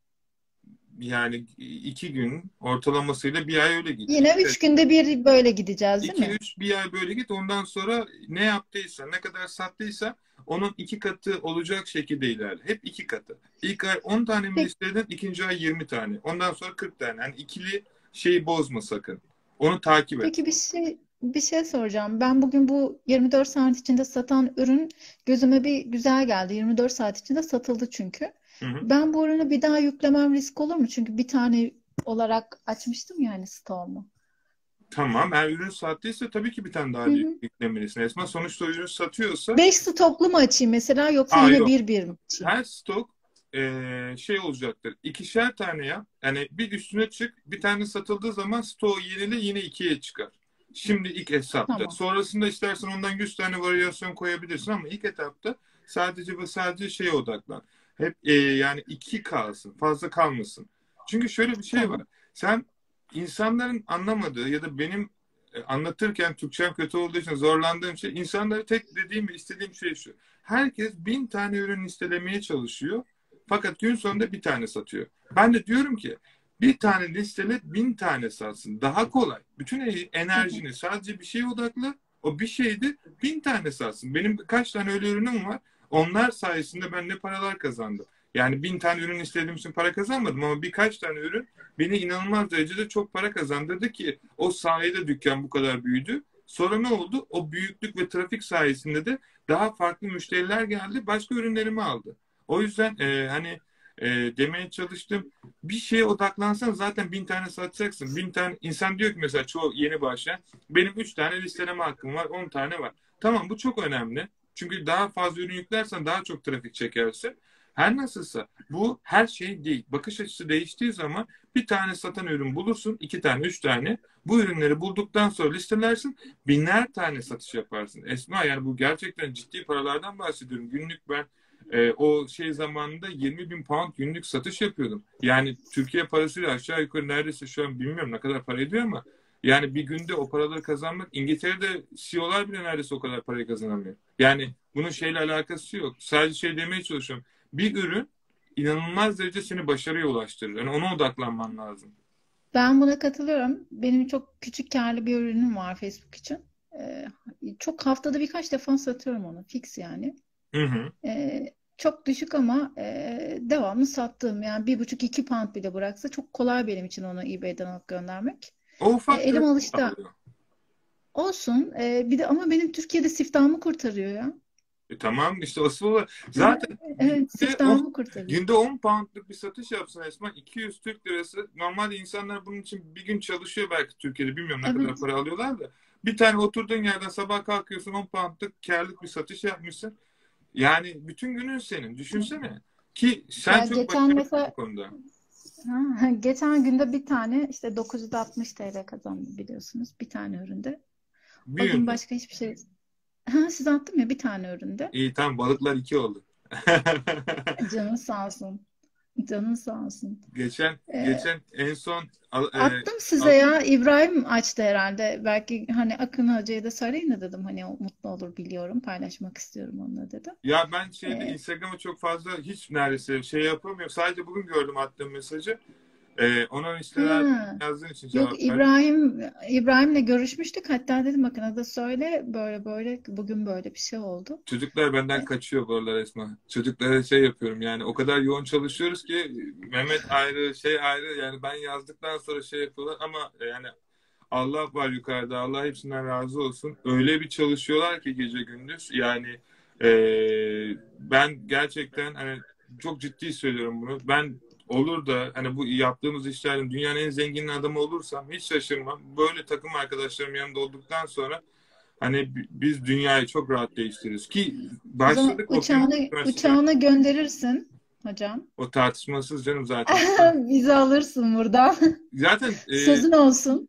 yani iki gün ortalamasıyla bir ay öyle git. Yine üç günde bir böyle gideceğiz değil iki mi? üç bir ay böyle git. Ondan sonra ne yaptıysa, ne kadar sattıysa onun iki katı olacak şekilde ilerle. Hep iki katı. İlk ay on tane mi Peki, listeden, ikinci ay yirmi tane. Ondan sonra kırk tane. Yani ikili şeyi bozma sakın. Onu takip et. peki bir şey bir şey soracağım. Ben bugün bu yirmi dört saat içinde satan ürün gözüme bir güzel geldi. yirmi dört saat içinde satıldı çünkü. Hı hı. Ben bu ürünü bir daha yüklemem risk olur mu? Çünkü bir tane olarak açmıştım yani stoğumu. Tamam. Eğer ürün sattıysa tabii ki bir tane daha Hı hı. yüklemelisin. Esma sonuçta ürün satıyorsa Beş stoklu mu açayım mesela, yoksa aa yine yok. bir bir mi açayım? Her stok eee, şey olacaktır. İkişer tane yap. Yani bir üstüne çık. Bir tane satıldığı zaman stoğu yenile yine ikiye çıkar. Şimdi ilk etapta. Tamam. Sonrasında istersen ondan yüz tane varyasyon koyabilirsin ama ilk etapta sadece ve sadece şeye odaklan. Hep eee, yani iki kalsın. Fazla kalmasın. Çünkü şöyle bir şey var. Tamam. Sen insanların anlamadığı ya da benim e, anlatırken Türkçem kötü olduğu için zorlandığım şey, insanlara tek dediğim ve istediğim şey şu. Herkes bin tane ürün listelemeye çalışıyor. Fakat gün sonunda bir tane satıyor. Ben de diyorum ki bir tane listele bin tane satsın. Daha kolay. Bütün e- Hı hı. enerjini sadece bir şeye odakla. O bir şeydi bin tane satsın. Benim kaç tane öyle ürünüm var. Onlar sayesinde ben ne paralar kazandım. Yani bin tane ürün istediğim için para kazanmadım ama birkaç tane ürün beni inanılmaz derecede çok para kazandırdı ki o sayede dükkan bu kadar büyüdü. Sonra ne oldu? O büyüklük ve trafik sayesinde de daha farklı müşteriler geldi, başka ürünlerimi aldı. O yüzden e, hani e, demeye çalıştım. Bir şeye odaklansan zaten bin tane satacaksın. Bin tane insan diyor ki mesela çoğu yeni başlayan benim üç tane listeleme hakkım var, on tane var. Tamam bu çok önemli. Çünkü daha fazla ürün yüklersen daha çok trafik çekersin. Her nasılsa bu her şey değil. Bakış açısı değiştiği zaman bir tane satan ürün bulursun, iki tane, üç tane. Bu ürünleri bulduktan sonra listelersin, binler tane satış yaparsın. Esma yani bu gerçekten ciddi paralardan bahsediyorum. Günlük ben e, o şey zamanında yirmi bin pound günlük satış yapıyordum. Yani Türkiye parasıyla aşağı yukarı neredeyse şu an bilmiyorum ne kadar para ediyor ama yani bir günde o paraları kazanmak İngiltere'de C E O'lar bile neredeyse o kadar parayı kazanamıyor. Yani bunun şeyle alakası yok. Sadece şey demeye çalışıyorum. Bir ürün inanılmaz derece seni başarıya ulaştırır. Yani ona odaklanman lazım. Ben buna katılıyorum. Benim çok küçük karlı bir ürünüm var Facebook için. Ee, Çok haftada birkaç defa satıyorum onu. Fix yani. Hı hı. Ee, Çok düşük ama e, devamlı sattığım. Yani bir buçuk iki pound bile bıraksa çok kolay benim için onu eBay'den alıp göndermek. O E, ufak elim trafik alıştı. alıyor. Olsun. E, bir de ama benim Türkiye'de siftahımı kurtarıyor ya. E tamam işte asıl olarak zaten Evet, günde on, siftahımı kurtarıyor. günde on poundluk bir satış yapsın Esma iki yüz Türk lirası. Normalde insanlar bunun için bir gün çalışıyor belki Türkiye'de bilmiyorum ne kadar Evet. para alıyorlar da. Bir tane oturduğun yerden sabah kalkıyorsun on poundluk karlık bir satış yapmışsın. Yani bütün günün senin. Düşünsene. Ki sen Ya çok geçen başarılısın bu mesela konuda. ha, geçen günde bir tane işte dokuz yüz altmış T L kazandım biliyorsunuz. Bir tane üründe. O Bir gün ünlü. başka hiçbir şey. Ha, size attım ya bir tane üründe. İyi tamam balıklar iki oldu. Canın sağ olsun. Canın sağ olsun. Geçen Ee, geçen en son al- e, Attım size al- ya. İbrahim açtı herhalde. Belki hani Akın Hoca'ya da söyleyin de dedim. Hani o mutlu olur biliyorum. Paylaşmak istiyorum onunla dedim. ya ben şeyde Ee, Instagram'a çok fazla hiç neredeyse şey yapamıyorum. Sadece bugün gördüm attığım mesajı. Ee, onun isteler Ha. yazdığın için Yok, cevap ver. İbrahim İbrahim'le görüşmüştük. Hatta dedim bakın ada söyle böyle böyle bugün böyle bir şey oldu. Çocuklar benden E, kaçıyor bu aralar Esma. Çocuklara şey yapıyorum yani o kadar yoğun çalışıyoruz ki Mehmet ayrı şey ayrı yani ben yazdıktan sonra şey yapıyorlar ama yani Allah var yukarıda. Allah hepsinden razı olsun. Öyle bir çalışıyorlar ki gece gündüz. Yani e, ben gerçekten hani çok ciddi söylüyorum bunu. Ben olur da hani bu yaptığımız işlerin dünyanın en zengin adamı olursam hiç şaşırmam. Böyle takım arkadaşlarım yanımda olduktan sonra hani bi- biz dünyayı çok rahat değiştiririz. Ki O zaman başladık Okyanus uçağını Üniversitesi'nden. uçağını gönderirsin hocam. O tartışmasız canım zaten. Bizi alırsın buradan. Zaten e, Sözün olsun.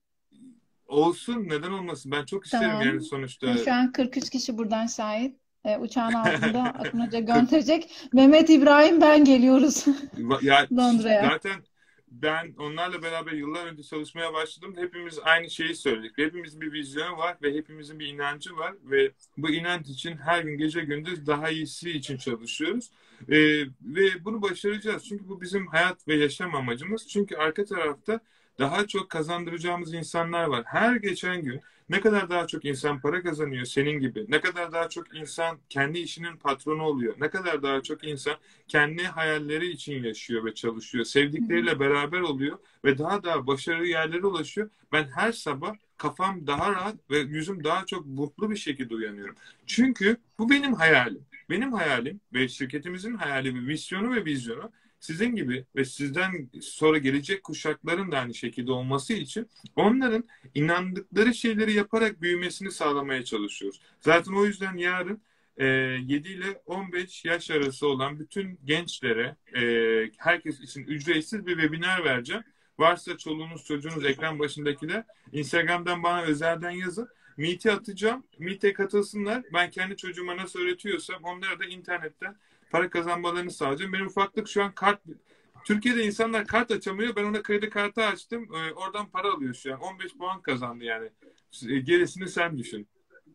olsun neden olmasın. Ben çok isterim Tamam. yani sonuçta. Şu an kırk üç kişi buradan şahit. E, uçağın altında Akın Hoca gönderecek. Mehmet İbrahim ben geliyoruz Ya Londra'ya. zaten ben onlarla beraber yıllar önce çalışmaya başladım. Hepimiz aynı şeyi söyledik. Hepimizin bir vizyonu var ve hepimizin bir inancı var ve bu inanç için her gün gece gündüz daha iyisi için çalışıyoruz. Ee, ve bunu başaracağız. Çünkü bu bizim hayat ve yaşam amacımız. Çünkü arka tarafta daha çok kazandıracağımız insanlar var. Her geçen gün ne kadar daha çok insan para kazanıyor senin gibi, ne kadar daha çok insan kendi işinin patronu oluyor, ne kadar daha çok insan kendi hayalleri için yaşıyor ve çalışıyor. Hı hı. Sevdikleriyle beraber oluyor ve daha daha başarılı yerlere ulaşıyor. Ben her sabah kafam daha rahat ve yüzüm daha çok mutlu bir şekilde uyanıyorum. Çünkü bu benim hayalim. Benim hayalim ve şirketimizin hayali ve misyonu ve vizyonu sizin gibi ve sizden sonra gelecek kuşakların da aynı şekilde olması için onların inandıkları şeyleri yaparak büyümesini sağlamaya çalışıyoruz. Zaten o yüzden yarın e, yedi ile on beş yaş arası olan bütün gençlere e, herkes için ücretsiz bir webinar vereceğim. Varsa çoluğunuz çocuğunuz ekran başındakiler Instagram'dan bana özelden yazın. Meet'e atacağım. Meet'e katılsınlar. Ben kendi çocuğuma nasıl öğretiyorsam onlara da internetten para kazanmalarını sağlayacağım. Benim ufaklık şu an kart Türkiye'de insanlar kart açamıyor. Ben ona kredi kartı açtım. Ee, oradan para alıyor şu an. on beş puan kazandı yani. Gerisini sen düşün.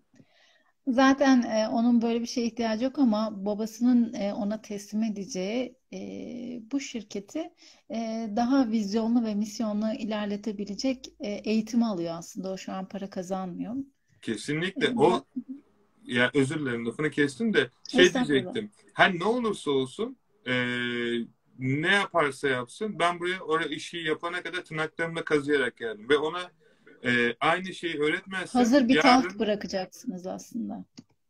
Zaten e, onun böyle bir şeye ihtiyacı yok ama babasının e, ona teslim edeceği e, bu şirketi e, daha vizyonlu ve misyonlu ilerletebilecek e, eğitimi alıyor aslında. O şu an para kazanmıyor. E, Kesinlikle. biraz O ya özür dilerim lafını kestim de şey estağfurullah. diyecektim. Her ne olursa olsun e, ne yaparsa yapsın ben buraya oraya işi yapana kadar tırnaklarımla kazıyarak geldim. Ve ona e, aynı şeyi öğretmezsem Hazır bir taht yarın bırakacaksınız aslında.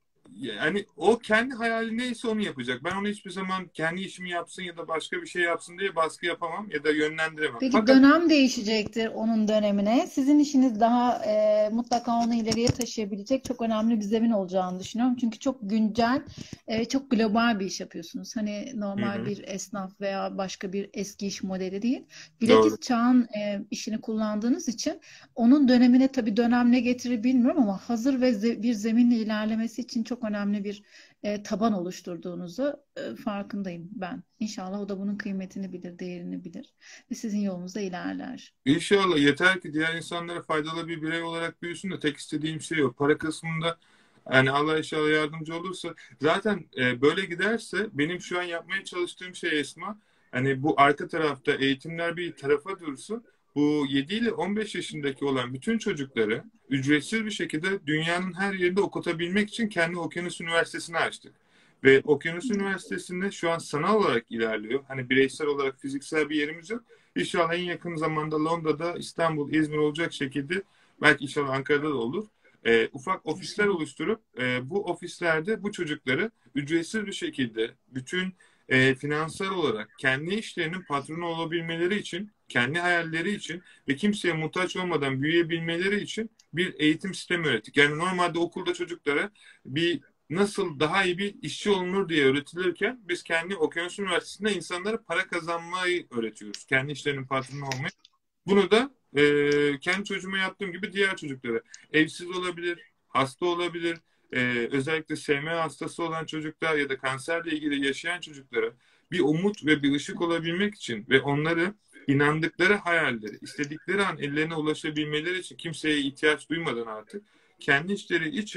yani o kendi hayali neyse onu yapacak. Ben onu hiçbir zaman kendi işimi yapsın ya da başka bir şey yapsın diye baskı yapamam ya da yönlendiremem. Peki Fakat dönem değişecektir onun dönemine. Sizin işiniz daha e, mutlaka onu ileriye taşıyabilecek çok önemli bir zemin olacağını düşünüyorum. Çünkü çok güncel, e, çok global bir iş yapıyorsunuz. Hani hı normal hı, bir esnaf veya başka bir eski iş modeli değil. doğru. Bilakis çağın e, işini kullandığınız için onun dönemine tabii dönem ne getirir bilmiyorum ama hazır ve ze- bir zeminle ilerlemesi için çok önemli bir e, taban oluşturduğunuzu e, farkındayım ben. İnşallah o da bunun kıymetini bilir, değerini bilir ve sizin yolunuzda ilerler. İnşallah yeter ki diğer insanlara faydalı bir birey olarak büyüsün de tek istediğim şey o. Para kısmında yani Allah inşallah yardımcı olursa zaten e, böyle giderse benim şu an yapmaya çalıştığım şey Esma hani bu arka tarafta eğitimler bir tarafa dursun. Bu yedi ile on beş yaşındaki olan bütün çocukları ücretsiz bir şekilde dünyanın her yerinde okutabilmek için kendi Okyanus Üniversitesi'ni açtık. Ve Okyanus Üniversitesi'nde şu an sanal olarak ilerliyor. Hani bireysel olarak fiziksel bir yerimiz yok. İnşallah en yakın zamanda Londra'da, İstanbul, İzmir olacak şekilde belki inşallah Ankara'da da olur. E, ufak ofisler İnşallah. oluşturup e, bu ofislerde bu çocukları ücretsiz bir şekilde bütün e, finansal olarak kendi işlerinin patronu olabilmeleri için, kendi hayalleri için ve kimseye muhtaç olmadan büyüyebilmeleri için bir eğitim sistemi öğrettik. Yani normalde okulda çocuklara bir nasıl daha iyi bir işçi olunur diye öğretilirken biz kendi Okyanus Üniversitesi'nde insanlara para kazanmayı öğretiyoruz. Kendi işlerinin patronu olmayı. Bunu da e, kendi çocuğuma yaptığım gibi diğer çocuklara. Evsiz olabilir, hasta olabilir, e, özellikle S M hastası olan çocuklar ya da kanserle ilgili yaşayan çocuklara bir umut ve bir ışık olabilmek için ve onları inandıkları hayalleri, istedikleri an ellerine ulaşabilmeleri için kimseye ihtiyaç duymadan artık kendi işleri için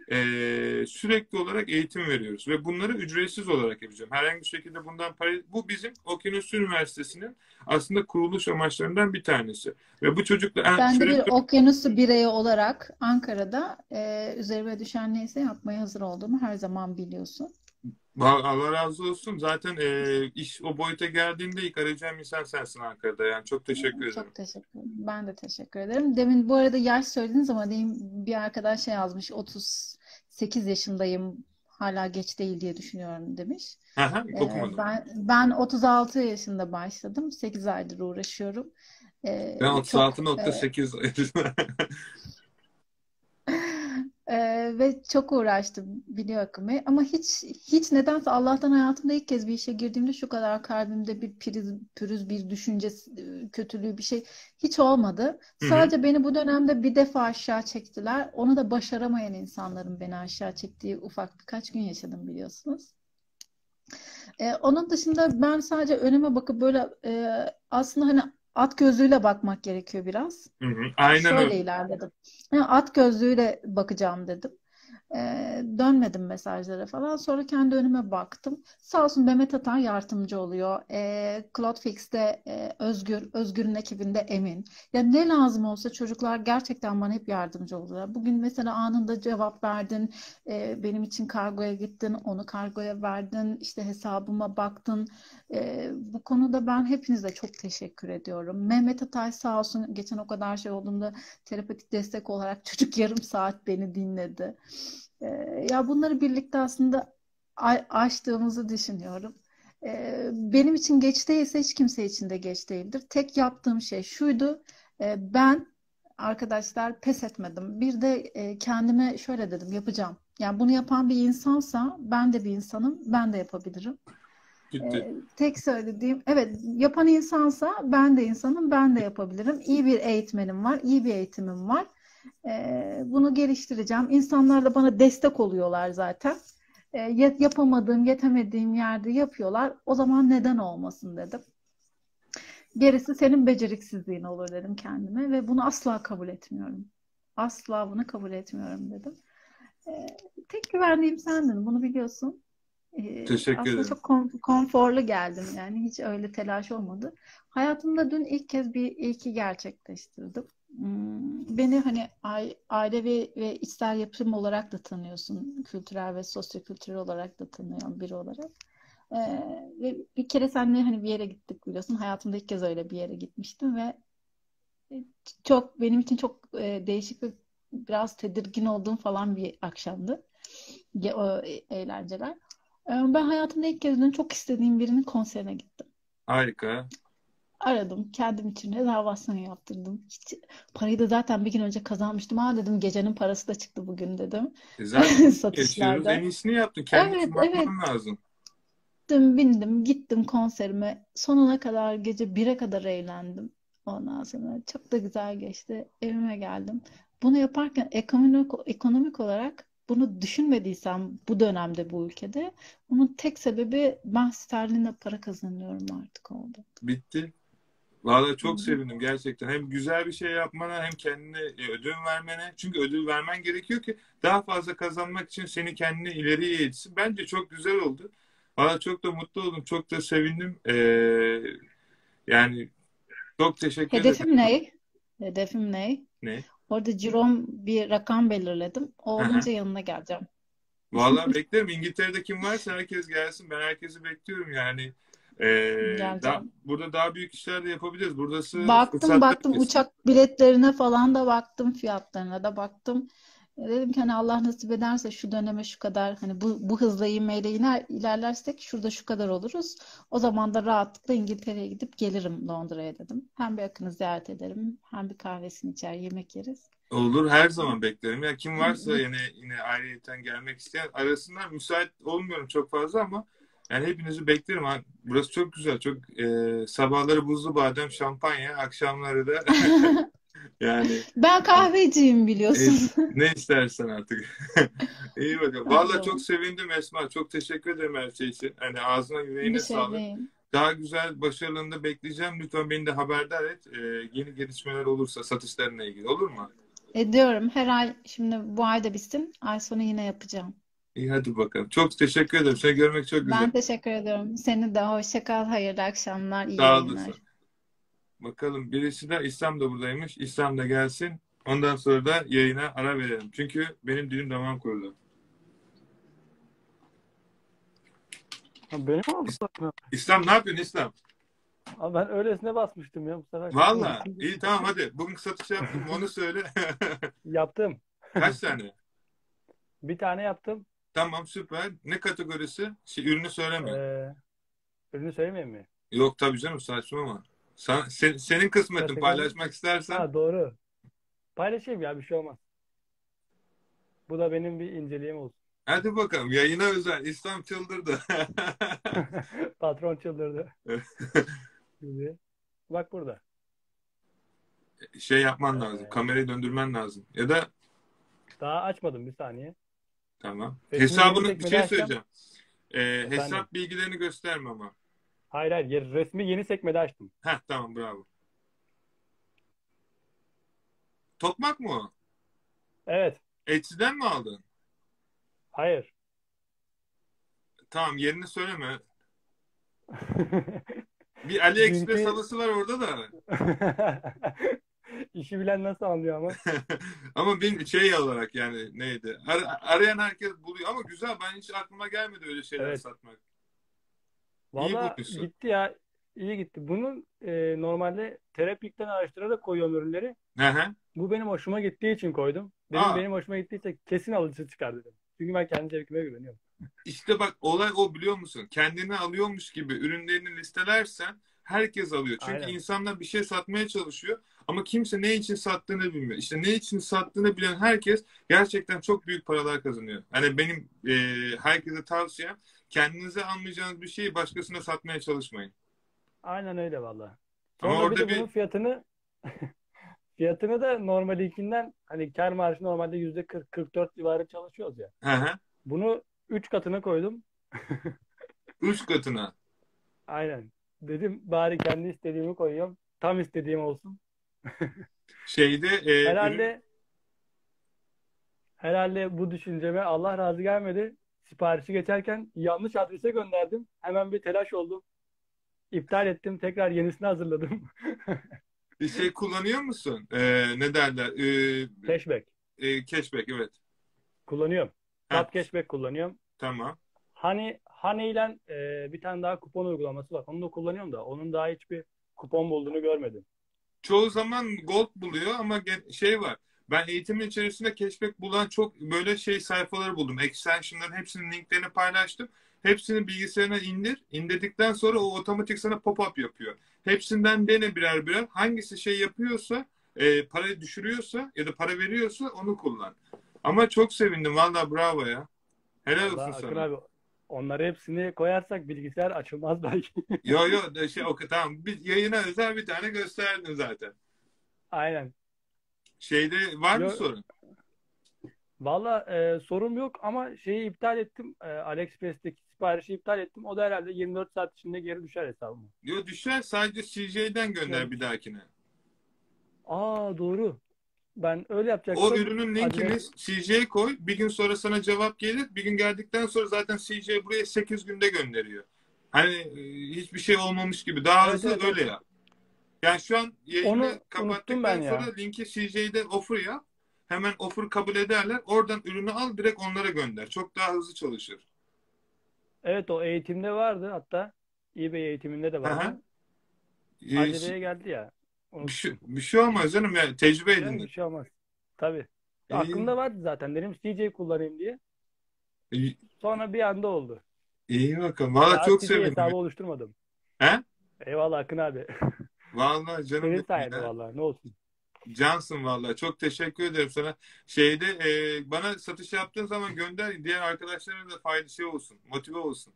e, sürekli olarak eğitim veriyoruz ve bunları ücretsiz olarak yapacağım. Herhangi bir şekilde bundan para... Bu bizim Okyanus Üniversitesi'nin aslında kuruluş amaçlarından bir tanesi. Ve bu çocuklar... Ha, Ben de şöyle bir okyanusu bireyi olarak Ankara'da e, üzerime düşen neyse yapmaya hazır olduğumu her zaman biliyorsun. Allah razı olsun. Zaten e, iş o boyuta geldiğinde ilk arayacağım insan sensin Ankara'da. Yani çok teşekkür ederim. Çok teşekkür ederim. Ben de teşekkür ederim. Demin bu arada yaş söylediniz ama demin bir arkadaş şey yazmış. otuz sekiz yaşındayım. Hala geç değil diye düşünüyorum demiş. Aha, Ee, okumadım. ben ben otuz altı yaşında başladım. sekiz aydır uğraşıyorum. Ee, Ben çok e, otuz altı nokta sekiz. Ee, ve çok uğraştım biliyor akımı ama hiç hiç nedense Allah'tan hayatımda ilk kez bir işe girdiğimde şu kadar kalbimde bir pürüz, pürüz bir düşünce kötülüğü bir şey hiç olmadı. Hı hı. Sadece beni bu dönemde bir defa aşağı çektiler. Onu da başaramayan insanların beni aşağı çektiği ufak birkaç gün yaşadım biliyorsunuz. Ee, onun dışında ben sadece önüme bakıp böyle e, aslında hani at gözlüğüyle bakmak gerekiyor biraz. Hı hı. Aynen öyle. Şöyle ilerledim. Ya at gözlüğüyle bakacağım dedim. Ee, dönmedim mesajlara falan. Sonra kendi önüme baktım. Sağ olsun Mehmet Atan yardımcı oluyor. Ee, Cloudfix'te e, Özgür, Özgür'ün ekibinde Emin. Ya ne lazım olsa çocuklar gerçekten bana hep yardımcı oldular. Bugün mesela anında cevap verdin. Ee, benim için kargoya gittin. Onu kargoya verdin. İşte hesabıma baktın. Ee, bu konuda ben hepinize çok teşekkür ediyorum. Mehmet Atay sağ olsun geçen o kadar şey olduğunda terapetik destek olarak çocuk yarım saat beni dinledi. Ee, ya bunları birlikte aslında a- aştığımızı düşünüyorum. Ee, benim için geç değilse hiç kimse için de geç değildir. Tek yaptığım şey şuydu. Ee, ben arkadaşlar pes etmedim. Bir de e, kendime şöyle dedim yapacağım. Yani bunu yapan bir insansa ben de bir insanım. Ben de yapabilirim. Gitti. Ee, tek söylediğim, evet yapan insansa ben de insanım, ben de yapabilirim. İyi bir eğitmenim var, iyi bir eğitimim var. Ee, bunu geliştireceğim. İnsanlar da bana destek oluyorlar zaten. Ee, yapamadığım, yetemediğim yerde yapıyorlar. O zaman neden olmasın dedim. Gerisi senin beceriksizliğin olur dedim kendime ve bunu asla kabul etmiyorum. Asla bunu kabul etmiyorum dedim. Ee, tek güvendiğim sendin, bunu biliyorsun. Ee, Teşekkür aslında ederim. çok kon- konforlu geldim yani hiç öyle telaş olmadı. Hayatımda dün ilk kez bir ilki gerçekleştirdim. Hmm, Beni hani ai- ailevi ve içsel yapım olarak da tanıyorsun. Kültürel ve sosyokültürel olarak da tanıyan biri olarak. Ee, ve bir kere seninle hani bir yere gittik biliyorsun. Hayatımda ilk kez öyle bir yere gitmiştim ve çok benim için çok e, değişik ve biraz tedirgin olduğum falan bir akşamdı. Ge- O e- eğlenceler. Ee, Ben hayatımda ilk kez dün çok istediğim birinin konserine gittim. Harika. Aradım. Kendim için rezervasyon yaptırdım. Hiç, parayı da zaten bir gün önce kazanmıştım. Aa dedim gecenin parası da çıktı bugün dedim. E zaten yaşıyoruz. En Satışlarda. iyisini yaptın. Kendi Evet, evet. şımartman lazım. Gittim, bindim, gittim konserime. Sonuna kadar gece bire kadar eğlendim. Ondan sonra çok da güzel geçti. Evime geldim. Bunu yaparken ekonomik, ekonomik olarak bunu düşünmediysem bu dönemde bu ülkede bunun tek sebebi ben sterlinle para kazanıyorum artık oldu. Bitti. Vallahi Hı çok hı. sevindim gerçekten. Hem güzel bir şey yapmana hem kendine e, ödül vermene. Çünkü ödül vermen gerekiyor ki daha fazla kazanmak için seni kendine ileriye itsin. Bence çok güzel oldu. Vallahi çok da mutlu oldum. Çok da sevindim. Ee, yani çok teşekkür ederim. Hedefim ne? Hedefim ne? Ne? Orada cirom bir rakam belirledim. O Aha. olunca yanına geleceğim. Vallahi beklerim. İngiltere'de kim varsa herkes gelsin. Ben herkesi bekliyorum yani. Ee, da, Geleceğim. burada daha büyük işler de yapabiliriz. Burası Baktım fırsatlar baktım ülkesi. uçak biletlerine falan da baktım fiyatlarına da baktım. E, Dedim ki hani Allah nasip ederse şu döneme şu kadar hani bu, bu hızla ivmeyle iner, ilerlersek şurada şu kadar oluruz. O zaman da rahatlıkla İngiltere'ye gidip gelirim Londra'ya dedim. Hem bir Akın'ı ziyaret ederim hem bir kahvesini içer yemek yeriz. Olur, her zaman beklerim. Ya kim varsa yine yine ayrıyeten gelmek isteyen arasınlar. Müsait olmuyorum çok fazla ama yani hepinizi beklerim. Ha, burası çok güzel. Çok e, sabahları buzlu badem, şampanya, akşamları da yani Ben kahveciyim e, biliyorsun. ne istersen artık. İyi bakalım. Her Vallahi çok zaman. sevindim Esma. Çok teşekkür ederim her şey için. Hani ağzına Bir yüreğine şey sağlık. değil. Daha güzel başarılarını da bekleyeceğim. Lütfen beni de haberdar et. E, yeni gelişmeler olursa satışlarına ilgili olur mu? Ediyorum. Her ay, şimdi bu ay da bitsin. Ay sonu yine yapacağım. İyi hadi bakalım. Çok teşekkür ederim. Seni görmek çok güzel. Ben teşekkür ediyorum. Seni de hoşça kal. Hayırlı akşamlar, iyi Sağ yayınlar. olasın. Bakalım birisi de İslam da buradaymış. İslam da gelsin. Ondan sonra da yayına ara verelim. Çünkü benim dilim damağım kurudu. Ha, benim oldu. İs- İslam ne yapıyorsun İslam? Abi ben öylesine basmıştım ya bu sefer. Valla. İyi tamam hadi. Bugün satış yaptım mı onu söyle. Yaptım. Kaç tane? Bir tane yaptım. Tamam süper. Ne kategorisi? Şey, ürünü söyleme. Ee, ürünü söylemeyeyim mi? Yok tabii canım saçmalama. Sen, sen- senin kısmetin Kategori. paylaşmak istersen. Ha doğru. Paylaşayım ya, bir şey olmaz. Bu da benim bir inceliğim olsun. Hadi bakalım yayına özel. İslam çıldırdı. Patron çıldırdı. Şimdi. Bak burada. Şey yapman lazım. Ee, Kamerayı döndürmen lazım. Ya da daha açmadım, bir saniye. tamam. Resmi yeni Hesabını bir sekmede şey açacağım. söyleyeceğim. Ee, Efendim. hesap bilgilerini gösterme ama. Hayır hayır. yer- Resmi yeni sekmede açtım. Heh tamam bravo. Tokmak mı o? Evet. Etsy'den mi aldın? Hayır. Tamam yerini söyleme. Bir AliExpress Dünkü havası var orada da. işi bilen nasıl anlıyor ama. Ama benim şey olarak yani neydi? Ar- arayan herkes buluyor ama güzel. Ben hiç aklıma gelmedi öyle şeyler Evet. satmak. İyi Valla bulmuşsun. gitti ya. İyi gitti. Bunun e, normalde Terapik'ten araştırarak koyuyorum ürünleri. Hı hı. Bu benim hoşuma gittiği için koydum. Dedim Aa, benim hoşuma gittiyse kesin alıcı çıkar dedim. Çünkü ben kendi zevkime güveniyorum. işte bak olay o biliyor musun? Kendini alıyormuş gibi ürünlerini listelersen herkes alıyor. Çünkü Aynen. insanlar bir şey satmaya çalışıyor ama kimse ne için sattığını bilmiyor. İşte ne için sattığını bilen herkes gerçekten çok büyük paralar kazanıyor. Hani benim e, herkese tavsiyem kendinize almayacağınız bir şeyi başkasına satmaya çalışmayın. Aynen öyle valla. Ama Sonra bir orada de bir bunun fiyatını fiyatını da normalikinden, hani kar marjı normalde yüzde kırk kırk dört civarı çalışıyoruz ya. hı hı, Bunu üç katına koydum. üç katına. Aynen. Dedim bari kendi istediğimi koyuyorum. Tam istediğim olsun. Şeyde e, ürün Herhalde herhalde bu düşünceme Allah razı gelmedi. Siparişi geçerken yanlış adrese gönderdim. Hemen bir telaş oldum. İptal ettim. Tekrar yenisini hazırladım. bir şey kullanıyor musun? E, ne derler? E, Cashback. e, cashback evet. Kullanıyorum. Heh, Tap Cashback kullanıyorum. tamam. Honey, Honey ile e, bir tane daha kupon uygulaması var. Onu da kullanıyorum da onun daha hiçbir kupon bulduğunu görmedim. Çoğu zaman gold buluyor ama ge- şey var. Ben eğitimin içerisinde cashback bulan çok böyle şey sayfaları buldum. Extension'ların hepsinin linklerini paylaştım. Hepsini bilgisayarına indir. İndirdikten sonra o otomatik sana pop-up yapıyor. Hepsinden dene birer birer. Hangisi şey yapıyorsa, e, parayı düşürüyorsa ya da para veriyorsa onu kullan. Ama çok sevindim. Vallahi bravo ya. Helal olsun Vallahi Akın sana. abi, onları hepsini koyarsak bilgisayar açılmaz belki. Yo yo de şey o tamam. Bir yayına özel bir tane gösterdin zaten. Aynen. Şeyde var mı Yo, sorun? valla e, sorum yok ama şeyi iptal ettim. E, AliExpress'teki siparişi iptal ettim. O da herhalde yirmi dört saat içinde geri düşer hesabıma. Yo düşer sadece C J'den gönder Evet. bir dahakine. Aa doğru. Ben öyle O yapacaktım. ürünün linkini Adres C J'ye koy. Bir gün sonra sana cevap gelir. Bir gün geldikten sonra zaten C J buraya sekiz günde gönderiyor. Hani e, hiçbir şey olmamış gibi. Daha evet hızlı evet öyle evet. yap. Yani şu an yayını Onu unuttum ben kapattıktan sonra ya. linki C J'de offer yap. Hemen offer kabul ederler. Oradan ürünü al direkt onlara gönder. Çok daha hızlı çalışır. Evet, o eğitimde vardı hatta. eBay eğitiminde de Hı hı. vardı. E, Aceleye geldi ya. bir şey, Unuttum. bir şey olmaz canım ya. Tecrübe Yani bir edinir. şey olmaz. Tabii. İyi, Aklımda vardı zaten. Dedim C J kullanayım diye. iyi, Sonra bir anda oldu. iyi bakalım. Valla Daha çok C J sevindim. hesabı oluşturmadım. He? Eyvallah Akın abi. Vallahi canım Senin benim sayende ya. vallahi, ne olsun. Cansın vallahi. Çok teşekkür ederim sana. Şeyde e, bana satış yaptığın zaman gönder. Diğer arkadaşlarına da fayda şey olsun. Motive olsun.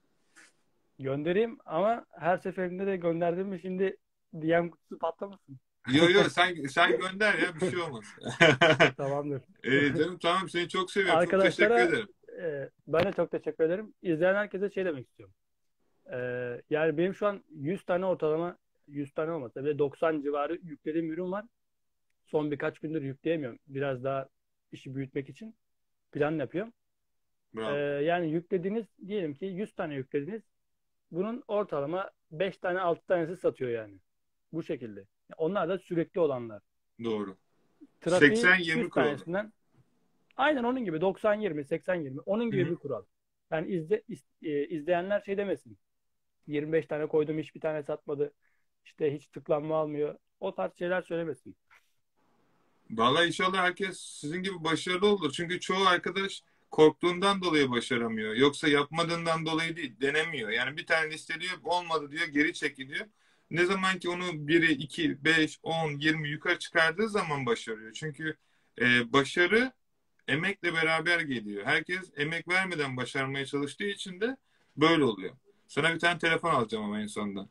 Göndereyim ama her seferinde de gönderdim mi şimdi D M kutusu patlamasın. Yo yo sen sen gönder ya bir şey olmaz. Tamamdır. e, canım tamam seni çok seviyorum. Çok teşekkür Arkadaşlara ederim. e, ben de çok teşekkür ederim. İzleyen herkese şey demek istiyorum. E, yani benim şu an yüz tane ortalama, yüz tane olmasa bile doksan civarı yüklediğim ürün var. son birkaç gündür yükleyemiyorum. Biraz daha işi büyütmek için plan yapıyorum. Ee, Bravo. yani yüklediğiniz, diyelim ki yüz tane yüklediniz. Bunun ortalama beş tane altı tanesi satıyor yani. Bu şekilde. Onlar da sürekli olanlar. Doğru. Trafiğin seksen yirmi yüz kuralı. tanesinden aynen onun gibi doksan yirmi, seksen yirmi onun Hı gibi hı. bir kural. Yani izle, iz- e, izleyenler şey demesin. yirmi beş tane koydum, hiçbir tane satmadı. İşte hiç tıklanma almıyor. O tarz şeyler söylemesin. Vallahi inşallah herkes sizin gibi başarılı olur. Çünkü çoğu arkadaş korktuğundan dolayı başaramıyor. Yoksa yapmadığından dolayı değil, denemiyor. Yani bir tane listeliyor, olmadı diyor, geri çekiliyor. Ne zaman ki onu biri, iki, beş, on, yirmi yukarı çıkardığı zaman başarıyor. Çünkü e, başarı emekle beraber geliyor. Herkes emek vermeden başarmaya çalıştığı için de böyle oluyor. Sana bir tane telefon alacağım ama en sonunda.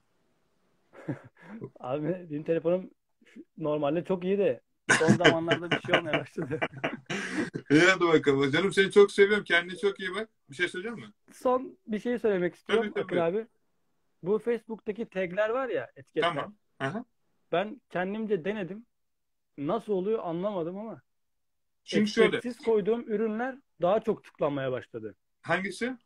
Abi benim telefonum normalde çok iyi de son zamanlarda bir şey olmaya başladı. İyi hadi bakalım. Canım seni çok seviyorum. Kendine çok iyi bak. Bir şey söyleyecek misin? Son bir şey söylemek Tabii istiyorum Akın tabii. abi. Bu Facebook'taki tagler var ya, etiketler. Tamam. Aha. Ben kendimce denedim. Nasıl oluyor anlamadım ama Şimdi şöyle. etiketsiz koyduğum ürünler daha çok tıklanmaya başladı. Hangisi?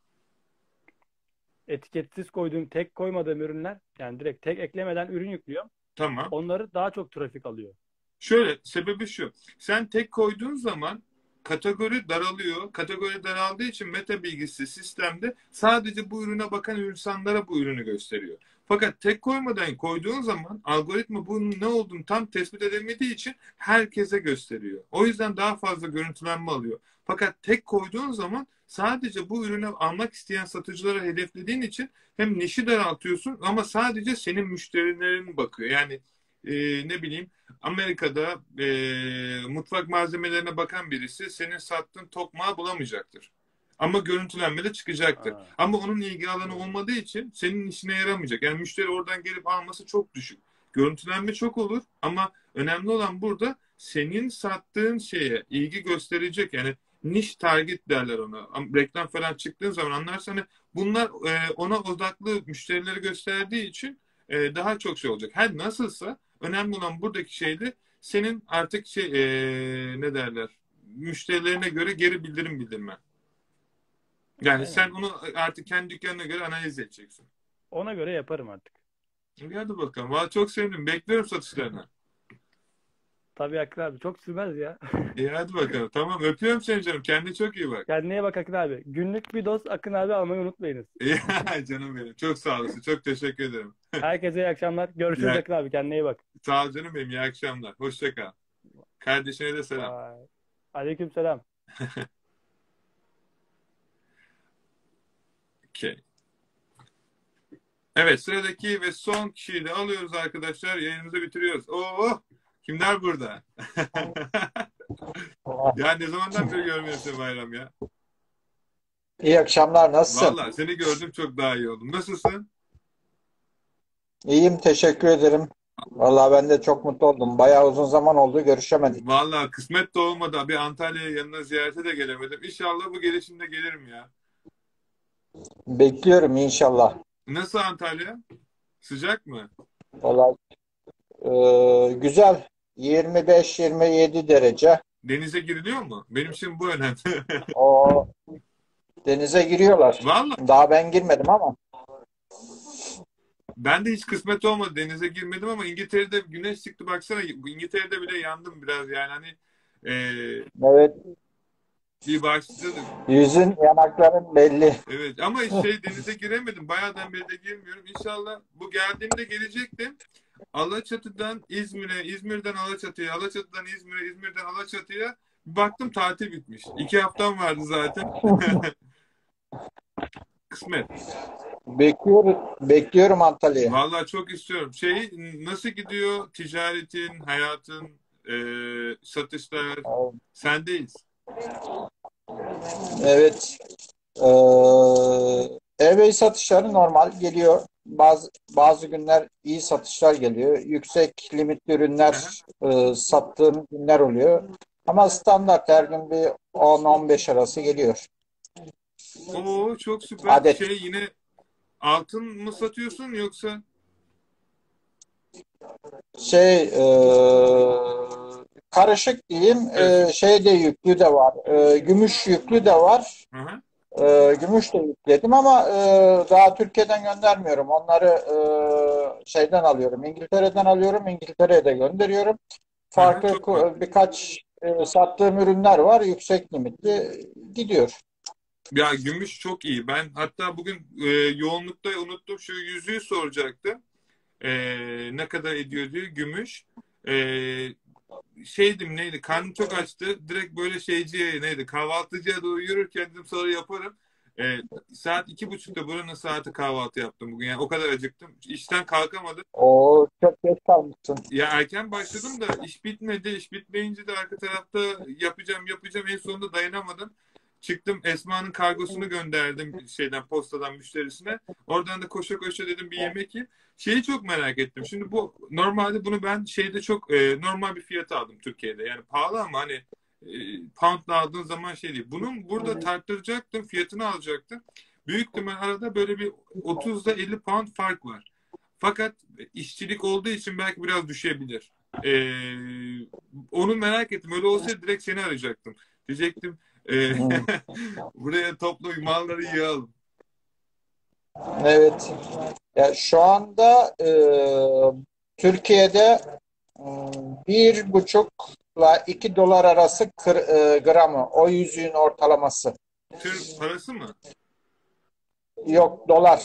Etiketsiz koyduğum, tek koymadığım ürünler, yani direkt tek eklemeden ürün yüklüyorum. Tamam. Onları daha çok trafik alıyor. Şöyle sebebi şu. Sen tek koyduğun zaman kategori daralıyor. Kategori daraldığı için meta bilgisi sistemde sadece bu ürüne bakan insanlara bu ürünü gösteriyor. Fakat tek koymadan koyduğun zaman algoritma bunun ne olduğunu tam tespit edemediği için herkese gösteriyor. O yüzden daha fazla görüntülenme alıyor. Fakat tek koyduğun zaman sadece bu ürünü almak isteyen satıcılara hedeflediğin için hem nişi daraltıyorsun ama sadece senin müşterilerin bakıyor. Yani e, ne bileyim Amerika'da e, mutfak malzemelerine bakan birisi senin sattığın tokmağı bulamayacaktır. Ama görüntülenmede çıkacaktır. Aa, Ama onun ilgi alanı doğru. olmadığı için senin işine yaramayacak. Yani müşteri oradan gelip alması çok düşük. Görüntülenme çok olur ama önemli olan burada senin sattığın şeye ilgi gösterecek. Yani niş target derler ona. Reklam falan çıktığın zaman anlarsan hani bunlar e, ona odaklı müşterileri gösterdiği için e, daha çok şey olacak. Her nasılsa önemli olan buradaki şey de senin artık şey e, ne derler müşterilerine göre geri bildirim bildirmen. Yani sen Aynen. onu artık kendi dükkanına göre analiz edeceksin. Ona göre yaparım artık. İyi, hadi bakalım. Vallahi çok sevindim. Bekliyorum satışlarını. Tabii Akın abi, çok sürmez ya. İyi hadi bakalım. Tamam öpüyorum seni canım. Kendine çok iyi bak. Kendine iyi bak Akın abi. Günlük bir doz Akın abi almayı unutmayınız. İyi canım benim. Çok sağ olasın. Çok teşekkür ederim. Herkese iyi akşamlar. Görüşürüz Ya, Akın abi. Kendine iyi bak. sağ ol canım benim. İyi akşamlar. Hoşça kal. Kardeşine de selam. Bye. Aleykümselam. Okay. Evet sıradaki ve son kişiyi de alıyoruz arkadaşlar. Yayınımızı bitiriyoruz. Oo, kimler burada? Ya ne zamandan beri görmüyorum seni Bayram ya. İyi akşamlar, nasılsın? Vallahi seni gördüm çok daha iyi oldum. Nasılsın? İyiyim, teşekkür ederim. Vallahi ben de çok mutlu oldum. Bayağı uzun zaman oldu, görüşemedik. Vallahi kısmet de olmadı. Bir Antalya'ya yanına ziyarete de gelemedim. İnşallah bu gelişimde gelirim ya. Bekliyorum inşallah. Nasıl Antalya? Sıcak mı? Vallahi e, güzel. yirmi beş yirmi yedi derece. Denize giriliyor mu? Benim için bu önemli. O denize giriyorlar. Vallahi Daha ben girmedim ama. ben de hiç kısmet olmadı. Denize girmedim ama İngiltere'de güneş çıktı baksana. İngiltere'de bile yandım biraz yani hani e, Evet, bir başladı. yüzün, yanakların belli. Evet ama şey denize giremedim. Bayağıdan beri de girmiyorum. İnşallah bu geldiğimde gelecektim. Alaçatı'dan İzmir'e, İzmir'den Alaçatı'ya, Alaçatı'dan İzmir'e, İzmir'den Alaçatı'ya bir baktım tatil bitmiş. İki haftam vardı zaten. Kısmet. Bekliyorum, bekliyorum Antalya'ya. Vallahi çok istiyorum. Şey nasıl gidiyor ticaretin, hayatın, e, satışlar? Sendeyiz. Evet. Ee, eBay satışları normal geliyor. Bazı bazı günler iyi satışlar geliyor. Yüksek limitli ürünler e, sattığım günler oluyor. Ama standart her gün bir on on beş arası geliyor. Oo çok süper. Adet. Şey yine altın mı satıyorsun yoksa? Şey e, karışık diyeyim. Evet. E, şey de yüklü de var. E, gümüş yüklü de var. Hı hı. E, gümüş de yükledim ama e, daha Türkiye'den göndermiyorum. Onları e, şeyden alıyorum. İngiltere'den alıyorum. İngiltere'ye de gönderiyorum. Hı hı. Farklı Çok bak. ku- birkaç e, sattığım ürünler var. Yüksek limitli gidiyor. Ya gümüş çok iyi. Ben hatta bugün e, yoğunlukta unuttum, şu yüzüğü soracaktım. E, ne kadar ediyor diye gümüş. E, şeydim neydi? Karnım çok açtı. Direkt böyle şeyciye neydi? Kahvaltıcıya doğru yürürken dedim sonra yaparım. E, saat iki buçukta buranın saati kahvaltı yaptım bugün. Yani o kadar acıktım. İşten kalkamadım. O çok geç kalmışsın. Ya erken başladım da iş bitmedi. İş bitmeyince de arka tarafta yapacağım yapacağım. En sonunda dayanamadım. Çıktım, Esma'nın kargosunu gönderdim şeyden, postadan müşterisine. Oradan da koşa koşa dedim bir yemek yiyeyim. Şeyi çok merak ettim. Şimdi bu normalde bunu ben şeyde çok e, normal bir fiyata aldım Türkiye'de. Yani pahalı ama hani e, poundla aldığın zaman şey değil. Bunun burada tarttıracaktım, fiyatını alacaktım. Büyük ihtimal arada böyle bir otuzda elli pound fark var. Fakat işçilik olduğu için belki biraz düşebilir. Ee, onu merak ettim. Öyle olsaydı direkt seni arayacaktım. Diyecektim e, Hı. buraya topla malları yığalım. Evet. Ya şu anda e, Türkiye'de e, bir buçukla iki dolar arası kır, e, gramı. O yüzüğün ortalaması. Tür parası mı? Yok, dolar.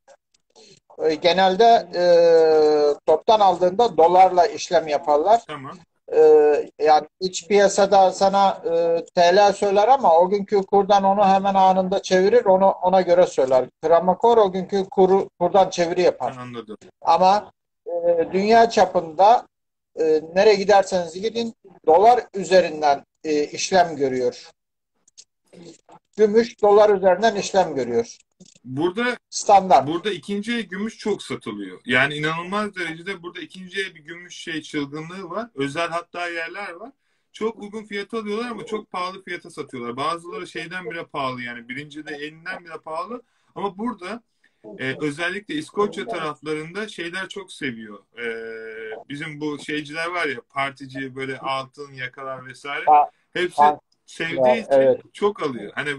E, Genelde e, toptan aldığında dolarla işlem yaparlar. Tamam. E, Yani iç piyasada sana e, T L söyler ama o günkü kurdan onu hemen anında çevirir. Onu ona göre söyler. Kramakor o günkü kuru, kurdan çeviri Ben yapar. anladım. Ama e, dünya çapında e, nereye giderseniz gidin dolar üzerinden e, işlem görüyor. Gümüş dolar üzerinden işlem görüyor. Burada Standart. burada ikinci el gümüş çok satılıyor. Yani inanılmaz derecede burada ikinci el bir gümüş şey çılgınlığı var. Özel hatta yerler var. Çok uygun fiyata alıyorlar ama çok pahalı fiyata satıyorlar. Bazıları şeyden bile pahalı, yani birinci de elinden bile pahalı. Ama burada Ee, özellikle İskoçya taraflarında şeyler çok seviyor. Ee, bizim bu şeyciler var ya, partici, böyle altın yakalar vesaire. Ha, Hepsi ha, sevdiği için evet. çok alıyor. Hani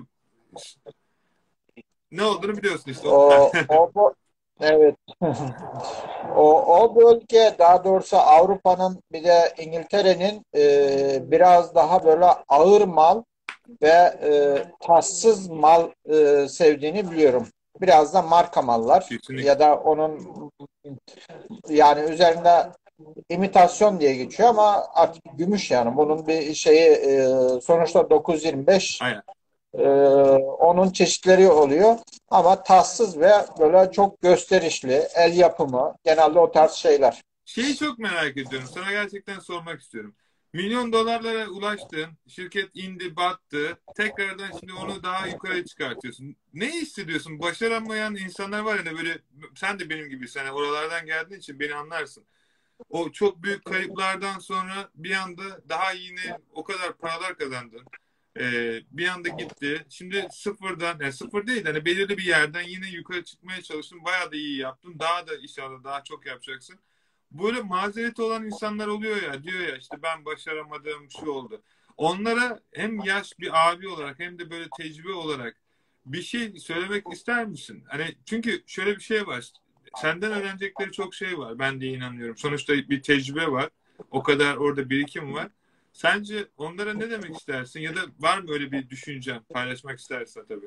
ne olduğunu biliyorsun işte. O, o bu- evet. O, o bölge, daha doğrusu Avrupa'nın bir de İngiltere'nin e, biraz daha böyle ağır mal ve e, taşsız mal e, sevdiğini biliyorum. Biraz da marka mallar Kesinlikle. ya da onun yani üzerinde imitasyon diye geçiyor ama artık gümüş, yani bunun bir şeyi e, sonuçta dokuz yüz yirmi beş Aynen. e, onun çeşitleri oluyor ama taşsız ve böyle çok gösterişli el yapımı, genelde o tarz şeyler. Şeyi çok merak ediyorum. Sana gerçekten sormak istiyorum. Milyon dolarlara ulaştın. Şirket indi, battı. Tekrardan şimdi onu daha yukarı çıkartıyorsun. Ne hissediyorsun? Başaramayan insanlar var ya, böyle sen de benim gibi, sen oralardan geldiğin için beni anlarsın. O çok büyük kayıplardan sonra bir anda daha yine o kadar paralar kazandın. Ee, bir anda gitti. Şimdi sıfırdan, yani sıfır değil, hani belirli bir yerden yine yukarı çıkmaya çalıştın. Bayağı da iyi yaptın. Daha da inşallah daha çok yapacaksın. Böyle mazereti olan insanlar oluyor ya, diyor ya işte ben başaramadım, şu oldu. Onlara hem yaş bir abi olarak hem de böyle tecrübe olarak bir şey söylemek ister misin? Hani çünkü şöyle bir şey var. Senden öğrenecekleri çok şey var. Ben de inanıyorum. Sonuçta bir tecrübe var. O kadar orada birikim var. Sence onlara ne demek istersin? Ya da var mı öyle bir düşüncen? Paylaşmak istersen tabii.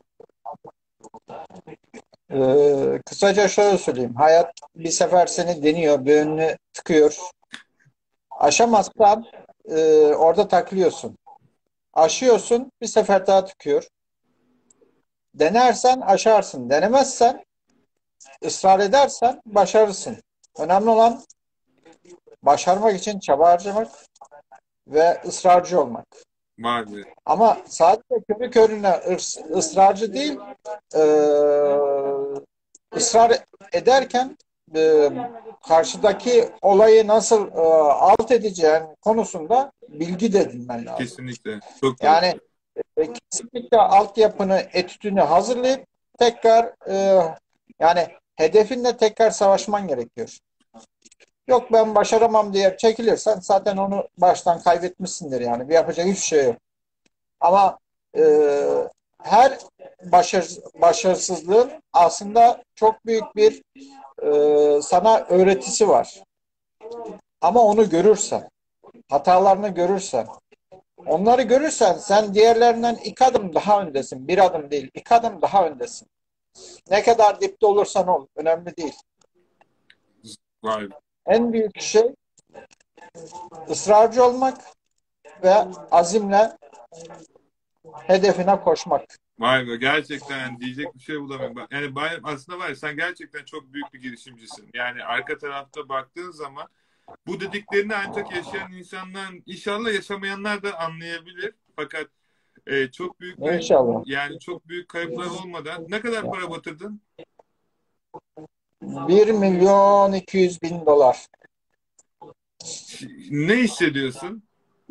Ee, kısaca şöyle söyleyeyim. Hayat bir sefer seni deniyor, bir önünü tıkıyor. Aşamazsan e, orada takılıyorsun. Aşıyorsun, bir sefer daha tıkıyor. Denersen aşarsın. Denemezsen, ısrar edersen başarırsın. Önemli olan başarmak için çaba harcamak ve ısrarcı olmak. Var mı? Ama sadece körü körüne ırs- ısrarcı değil, e, ısrar ederken e, karşıdaki olayı nasıl e, alt edeceğin konusunda bilgi de edinmen lazım. Kesinlikle. Çok doğru. Yani e, kesinlikle altyapını, etüdünü hazırlayıp tekrar e, yani hedefinle tekrar savaşman gerekiyor. Yok ben başaramam diye çekilirsen zaten onu baştan kaybetmişsindir yani. Bir yapacak hiçbir şey yok. Ama e, her başarı, başarısızlığın aslında çok büyük bir e, sana öğretisi var. Ama onu görürsen, hatalarını görürsen, onları görürsen sen diğerlerinden iki adım daha öndesin. Bir adım değil, iki adım daha öndesin. Ne kadar dipte olursan ol, önemli değil. Vay. En büyük şey ısrarcı olmak ve azimle hedefine koşmak. Vay be, gerçekten diyecek bir şey bulamıyorum. Bak, yani bay- aslında var ya, sen gerçekten çok büyük bir girişimcisin. Yani arka tarafta baktığın zaman bu dediklerini ancak yaşayan insanlar, inşallah yaşamayanlar da anlayabilir. Fakat e, çok büyük bir, İnşallah. yani çok büyük kayıplar olmadan ne kadar para batırdın? Bir milyon iki yüz bin dolar. Ne hissediyorsun?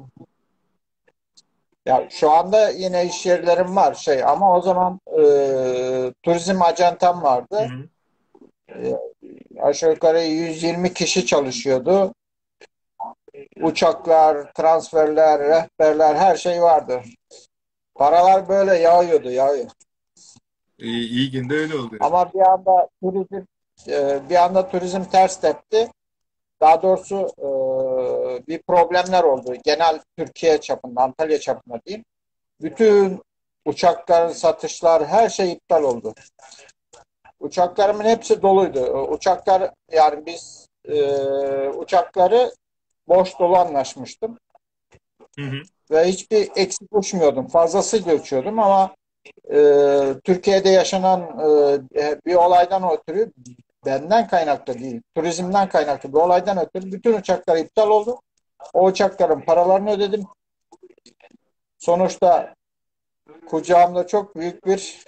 Ya şu anda yine iş yerlerim var şey ama o zaman e, turizm ajantam Hı vardı. hı. E, aşağı yukarı yüz yirmi kişi çalışıyordu. Uçaklar, transferler, rehberler her şey vardı. Paralar böyle yağıyordu, yağıyor. İyi, iyi günde öyle oluyor. Ama bir anda turizm e, bir anda turizm ters tepti. Daha doğrusu e, bir problemler oldu. Genel Türkiye çapında, Antalya çapında diyeyim. Bütün uçakların satışlar, her şey iptal oldu. Uçaklarımın hepsi doluydu. Uçaklar yani biz e, uçakları boş dolu anlaşmıştım. Hı hı. Ve hiçbir eksik uçmuyordum. Fazlasıyla uçuyordum ama e, Türkiye'de yaşanan e, bir olaydan ötürü benden kaynaklı değil, turizmden kaynaklı bir olaydan ötürü bütün uçaklar iptal oldu. O uçakların paralarını ödedim. Sonuçta kucağımda çok büyük bir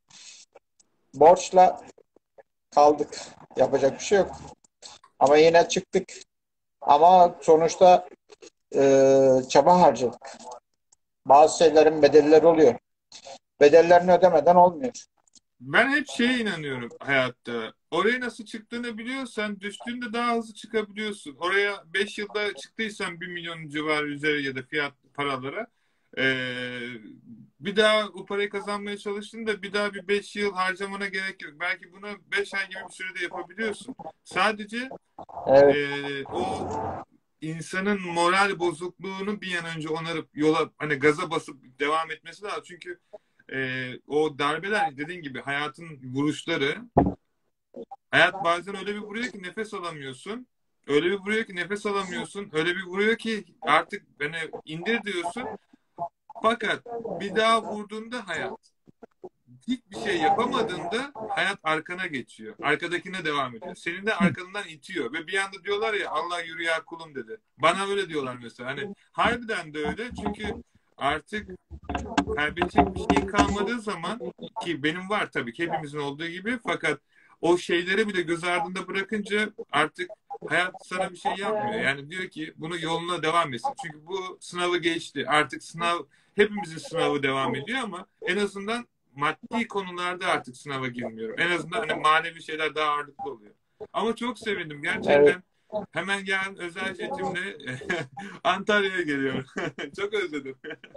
borçla kaldık. Yapacak bir şey yok. Ama yine çıktık. Ama sonuçta e, çaba harcadık. Bazı şeylerin bedelleri oluyor. Bedellerini ödemeden olmuyor. Ben hep şeye inanıyorum hayatta. Oraya nasıl çıktığını biliyorsan düştüğünde daha hızlı çıkabiliyorsun. Oraya beş yılda çıktıysan bir milyon civarı üzeri ya da fiyat paralara, ee, bir daha o parayı kazanmaya çalıştığında bir daha bir beş yıl harcamana gerek yok. Belki bunu beş ay gibi bir sürede yapabiliyorsun. Sadece Evet, ee, o insanın moral bozukluğunu bir an önce onarıp yola, hani gaza basıp devam etmesi lazım. Çünkü e, o darbeler, dediğin gibi hayatın vuruşları, hayat bazen öyle bir vuruyor ki nefes alamıyorsun. Öyle bir vuruyor ki nefes alamıyorsun. Öyle bir vuruyor ki artık beni indir diyorsun. Fakat bir daha vurduğunda hayat, hiçbir şey yapamadığında hayat arkana geçiyor. Arkadakine devam ediyor. Senin de arkandan itiyor. Ve bir anda diyorlar ya, Allah yürü ya kulum dedi. Bana öyle diyorlar mesela. Hani harbiden de öyle. Çünkü artık kaybedecek bir şeyin kalmadığı zaman, ki benim var tabii ki, hepimizin olduğu gibi, fakat o şeyleri bile göz ardında bırakınca artık hayat sana bir şey yapmıyor. Yani diyor ki bunu yoluna devam etsin. Çünkü bu sınavı geçti. Artık sınav, hepimizin sınavı devam ediyor ama en azından maddi konularda artık sınava girmiyorum. En azından hani manevi şeyler daha ağırlıklı oluyor. Ama çok sevindim evet. gerçekten. Hemen gelen özel jetimle Antalya'ya geliyorum. Çok özledim.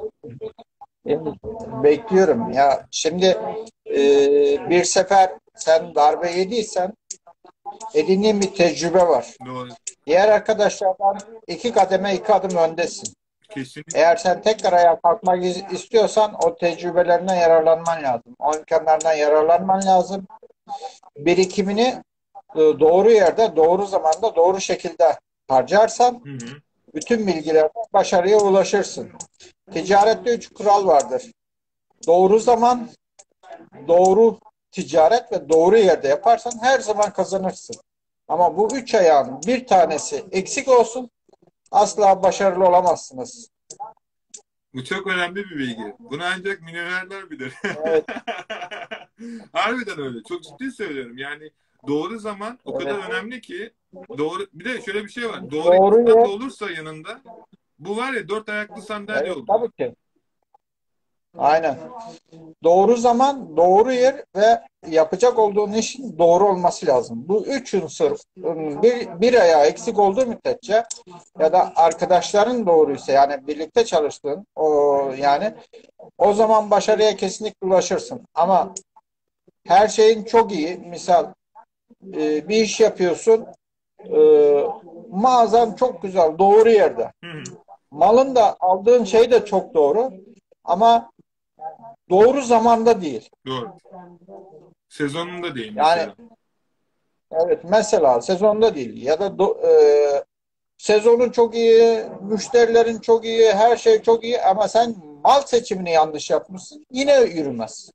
Bekliyorum. Ya şimdi e, bir sefer sen darbe yediysen edindiğin bir tecrübe var. Doğru. Diğer arkadaşlardan iki kademe iki adım öndesin. Kesinlikle. Eğer sen tekrar ayağa kalkmak istiyorsan o tecrübelerinden yararlanman lazım. O imkanlardan yararlanman lazım. Birikimini e, doğru yerde, doğru zamanda, doğru şekilde harcarsan Hı hı. bütün bilgilerle başarıya ulaşırsın. Ticarette üç kural vardır. Doğru zaman, doğru ticaret ve doğru yerde yaparsan her zaman kazanırsın. Ama bu üç ayağın bir tanesi eksik olsun, asla başarılı olamazsınız. Bu çok önemli bir bilgi. Bunu ancak milyonerler bilir. Evet, Harbiden öyle. Çok ciddi söylüyorum. Yani doğru zaman o kadar evet. önemli ki, doğru, bir de şöyle bir şey var. Doğru Doğru insan da yer, olursa yanında, bu var ya, dört ayaklı sandalye evet oluyor. tabii ki. Aynen. Doğru zaman, doğru yer ve yapacak olduğun işin doğru olması lazım. Bu üç unsur bir, bir ayağı eksik olduğu müddetçe ya da arkadaşların doğruysa, yani birlikte çalıştığın o, yani o zaman başarıya kesinlikle ulaşırsın. Ama her şeyin çok iyi. Misal e, bir iş yapıyorsun, e, mağazan çok güzel, doğru yerde. Hı hı. Malın da, aldığın şey de çok doğru. Ama doğru zamanda değil. Doğru. Sezonunda değil Yani mesela. evet, mesela sezonda değil ya da do, e, sezonun çok iyi, müşterilerin çok iyi, her şey çok iyi ama sen mal seçimini yanlış yapmışsın, yine yürümez.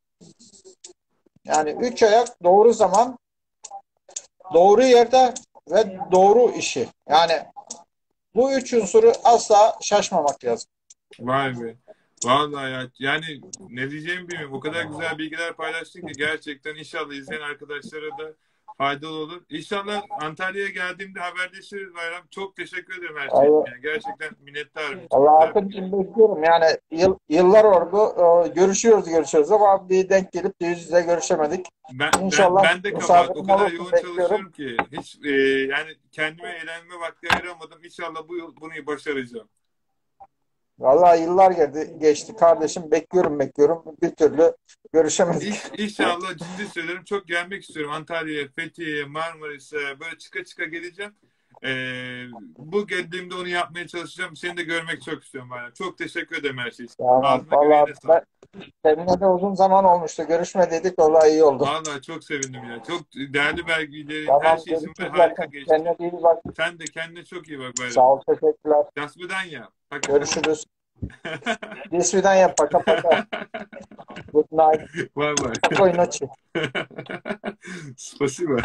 Yani üç ayak: doğru zaman, doğru yerde ve doğru işi. Yani bu üç unsuru asla şaşmamak lazım. Vay be. Vallahi ya, yani ne diyeceğimi bilmiyorum. O kadar güzel bilgiler paylaştın ki gerçekten inşallah izleyen arkadaşlara da faydalı olur. İnşallah Antalya'ya geldiğimde haberleşiriz Bayram. Çok teşekkür ederim her şey için. Allah, Yani gerçekten minnettarım. Çok Allah güzel bir için şey. bekliyorum. Yani yıl, yıllar oldu. e, Görüşüyoruz görüşüyoruz ama bir denk gelip de yüz yüze görüşemedik. Ben, ben, İnşallah ben de kabahat. O misafirim kadar olursun, yoğun bekliyorum. çalışıyorum ki hiç e, yani kendime eğlenme vakti ayıramadım. İnşallah bu yıl bunu başaracağım. Vallahi yıllar geldi, geçti kardeşim. Bekliyorum bekliyorum. Bir türlü görüşemedik. İş, inşallah ciddi söylüyorum. Çok gelmek istiyorum. Antalya'ya, Fethiye'ye, Marmaris'e böyle çıka çıka geleceğim. Ee, bu geldiğimde onu yapmaya çalışacağım. Seni de görmek çok istiyorum bana. Çok teşekkür ederim her şey için. Tamam. Ağzına Vallahi yüreğine sağlık. ben, seninle de uzun zaman olmuştu. Görüşmediydik. Vallahi iyi oldu. Vallahi çok sevindim ya. Çok değerli belgelerin, her Tamam. şey için böyle Görüşürüz harika zaten. geçti. Kendine iyi bak. Sen de kendine çok iyi bak Sağ Bayram. ol. Teşekkürler. Jasmiden ya. Görüşürüz. Disvi'den yap. Paka paka. Good night. Vay vay. Spokojной ночи. Спасибо.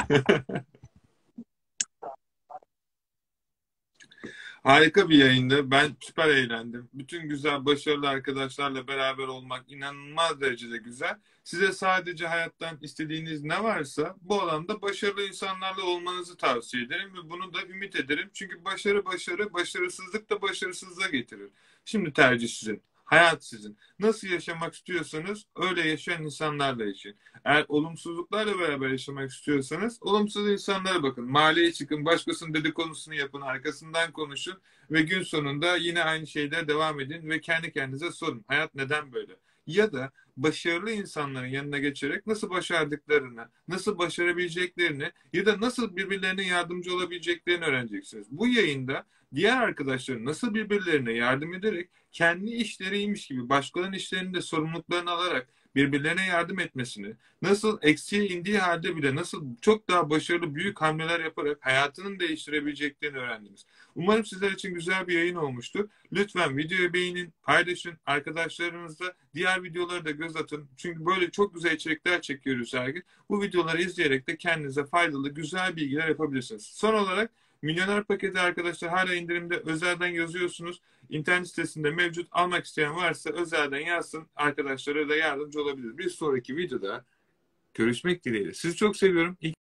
Harika bir yayındı. Ben süper eğlendim. Bütün güzel, başarılı arkadaşlarla beraber olmak inanılmaz derecede güzel. Size sadece hayattan istediğiniz ne varsa bu alanda başarılı insanlarla olmanızı tavsiye ederim ve bunu da ümit ederim. Çünkü başarı başarı, başarısızlık da başarısızlığa getirir. Şimdi tercih sizin. Hayat sizin. Nasıl yaşamak istiyorsanız öyle yaşayan insanlarla yaşayın. Eğer olumsuzluklarla beraber yaşamak istiyorsanız olumsuz insanlara bakın. Mahalleye çıkın, başkasının dedikodusunu yapın, arkasından konuşun. Ve gün sonunda yine aynı şeylere devam edin ve kendi kendinize sorun. Hayat neden böyle? Ya da başarılı insanların yanına geçerek nasıl başardıklarını, nasıl başarabileceklerini ya da nasıl birbirlerine yardımcı olabileceklerini öğreneceksiniz. Bu yayında diğer arkadaşların nasıl birbirlerine yardım ederek kendi işleriymiş gibi başkalarının işlerinin de sorumluluklarını alarak birbirlerine yardım etmesini, nasıl eksiğe indiği halde bile nasıl çok daha başarılı büyük hamleler yaparak hayatının değiştirebileceklerini öğrendiniz. Umarım sizler için güzel bir yayın olmuştur. Lütfen videoyu beğenin, paylaşın, arkadaşlarınızla diğer videoları da göz atın. Çünkü böyle çok güzel içerikler çekiyoruz her gün. Bu videoları izleyerek de kendinize faydalı, güzel bilgiler yapabilirsiniz. Son olarak Milyoner paketi arkadaşlar hala indirimde, özelden yazıyorsunuz. İnternet sitesinde mevcut, almak isteyen varsa özelden yazsın, arkadaşlara da yardımcı olabilir. Bir sonraki videoda görüşmek dileğiyle. Sizi çok seviyorum. İyi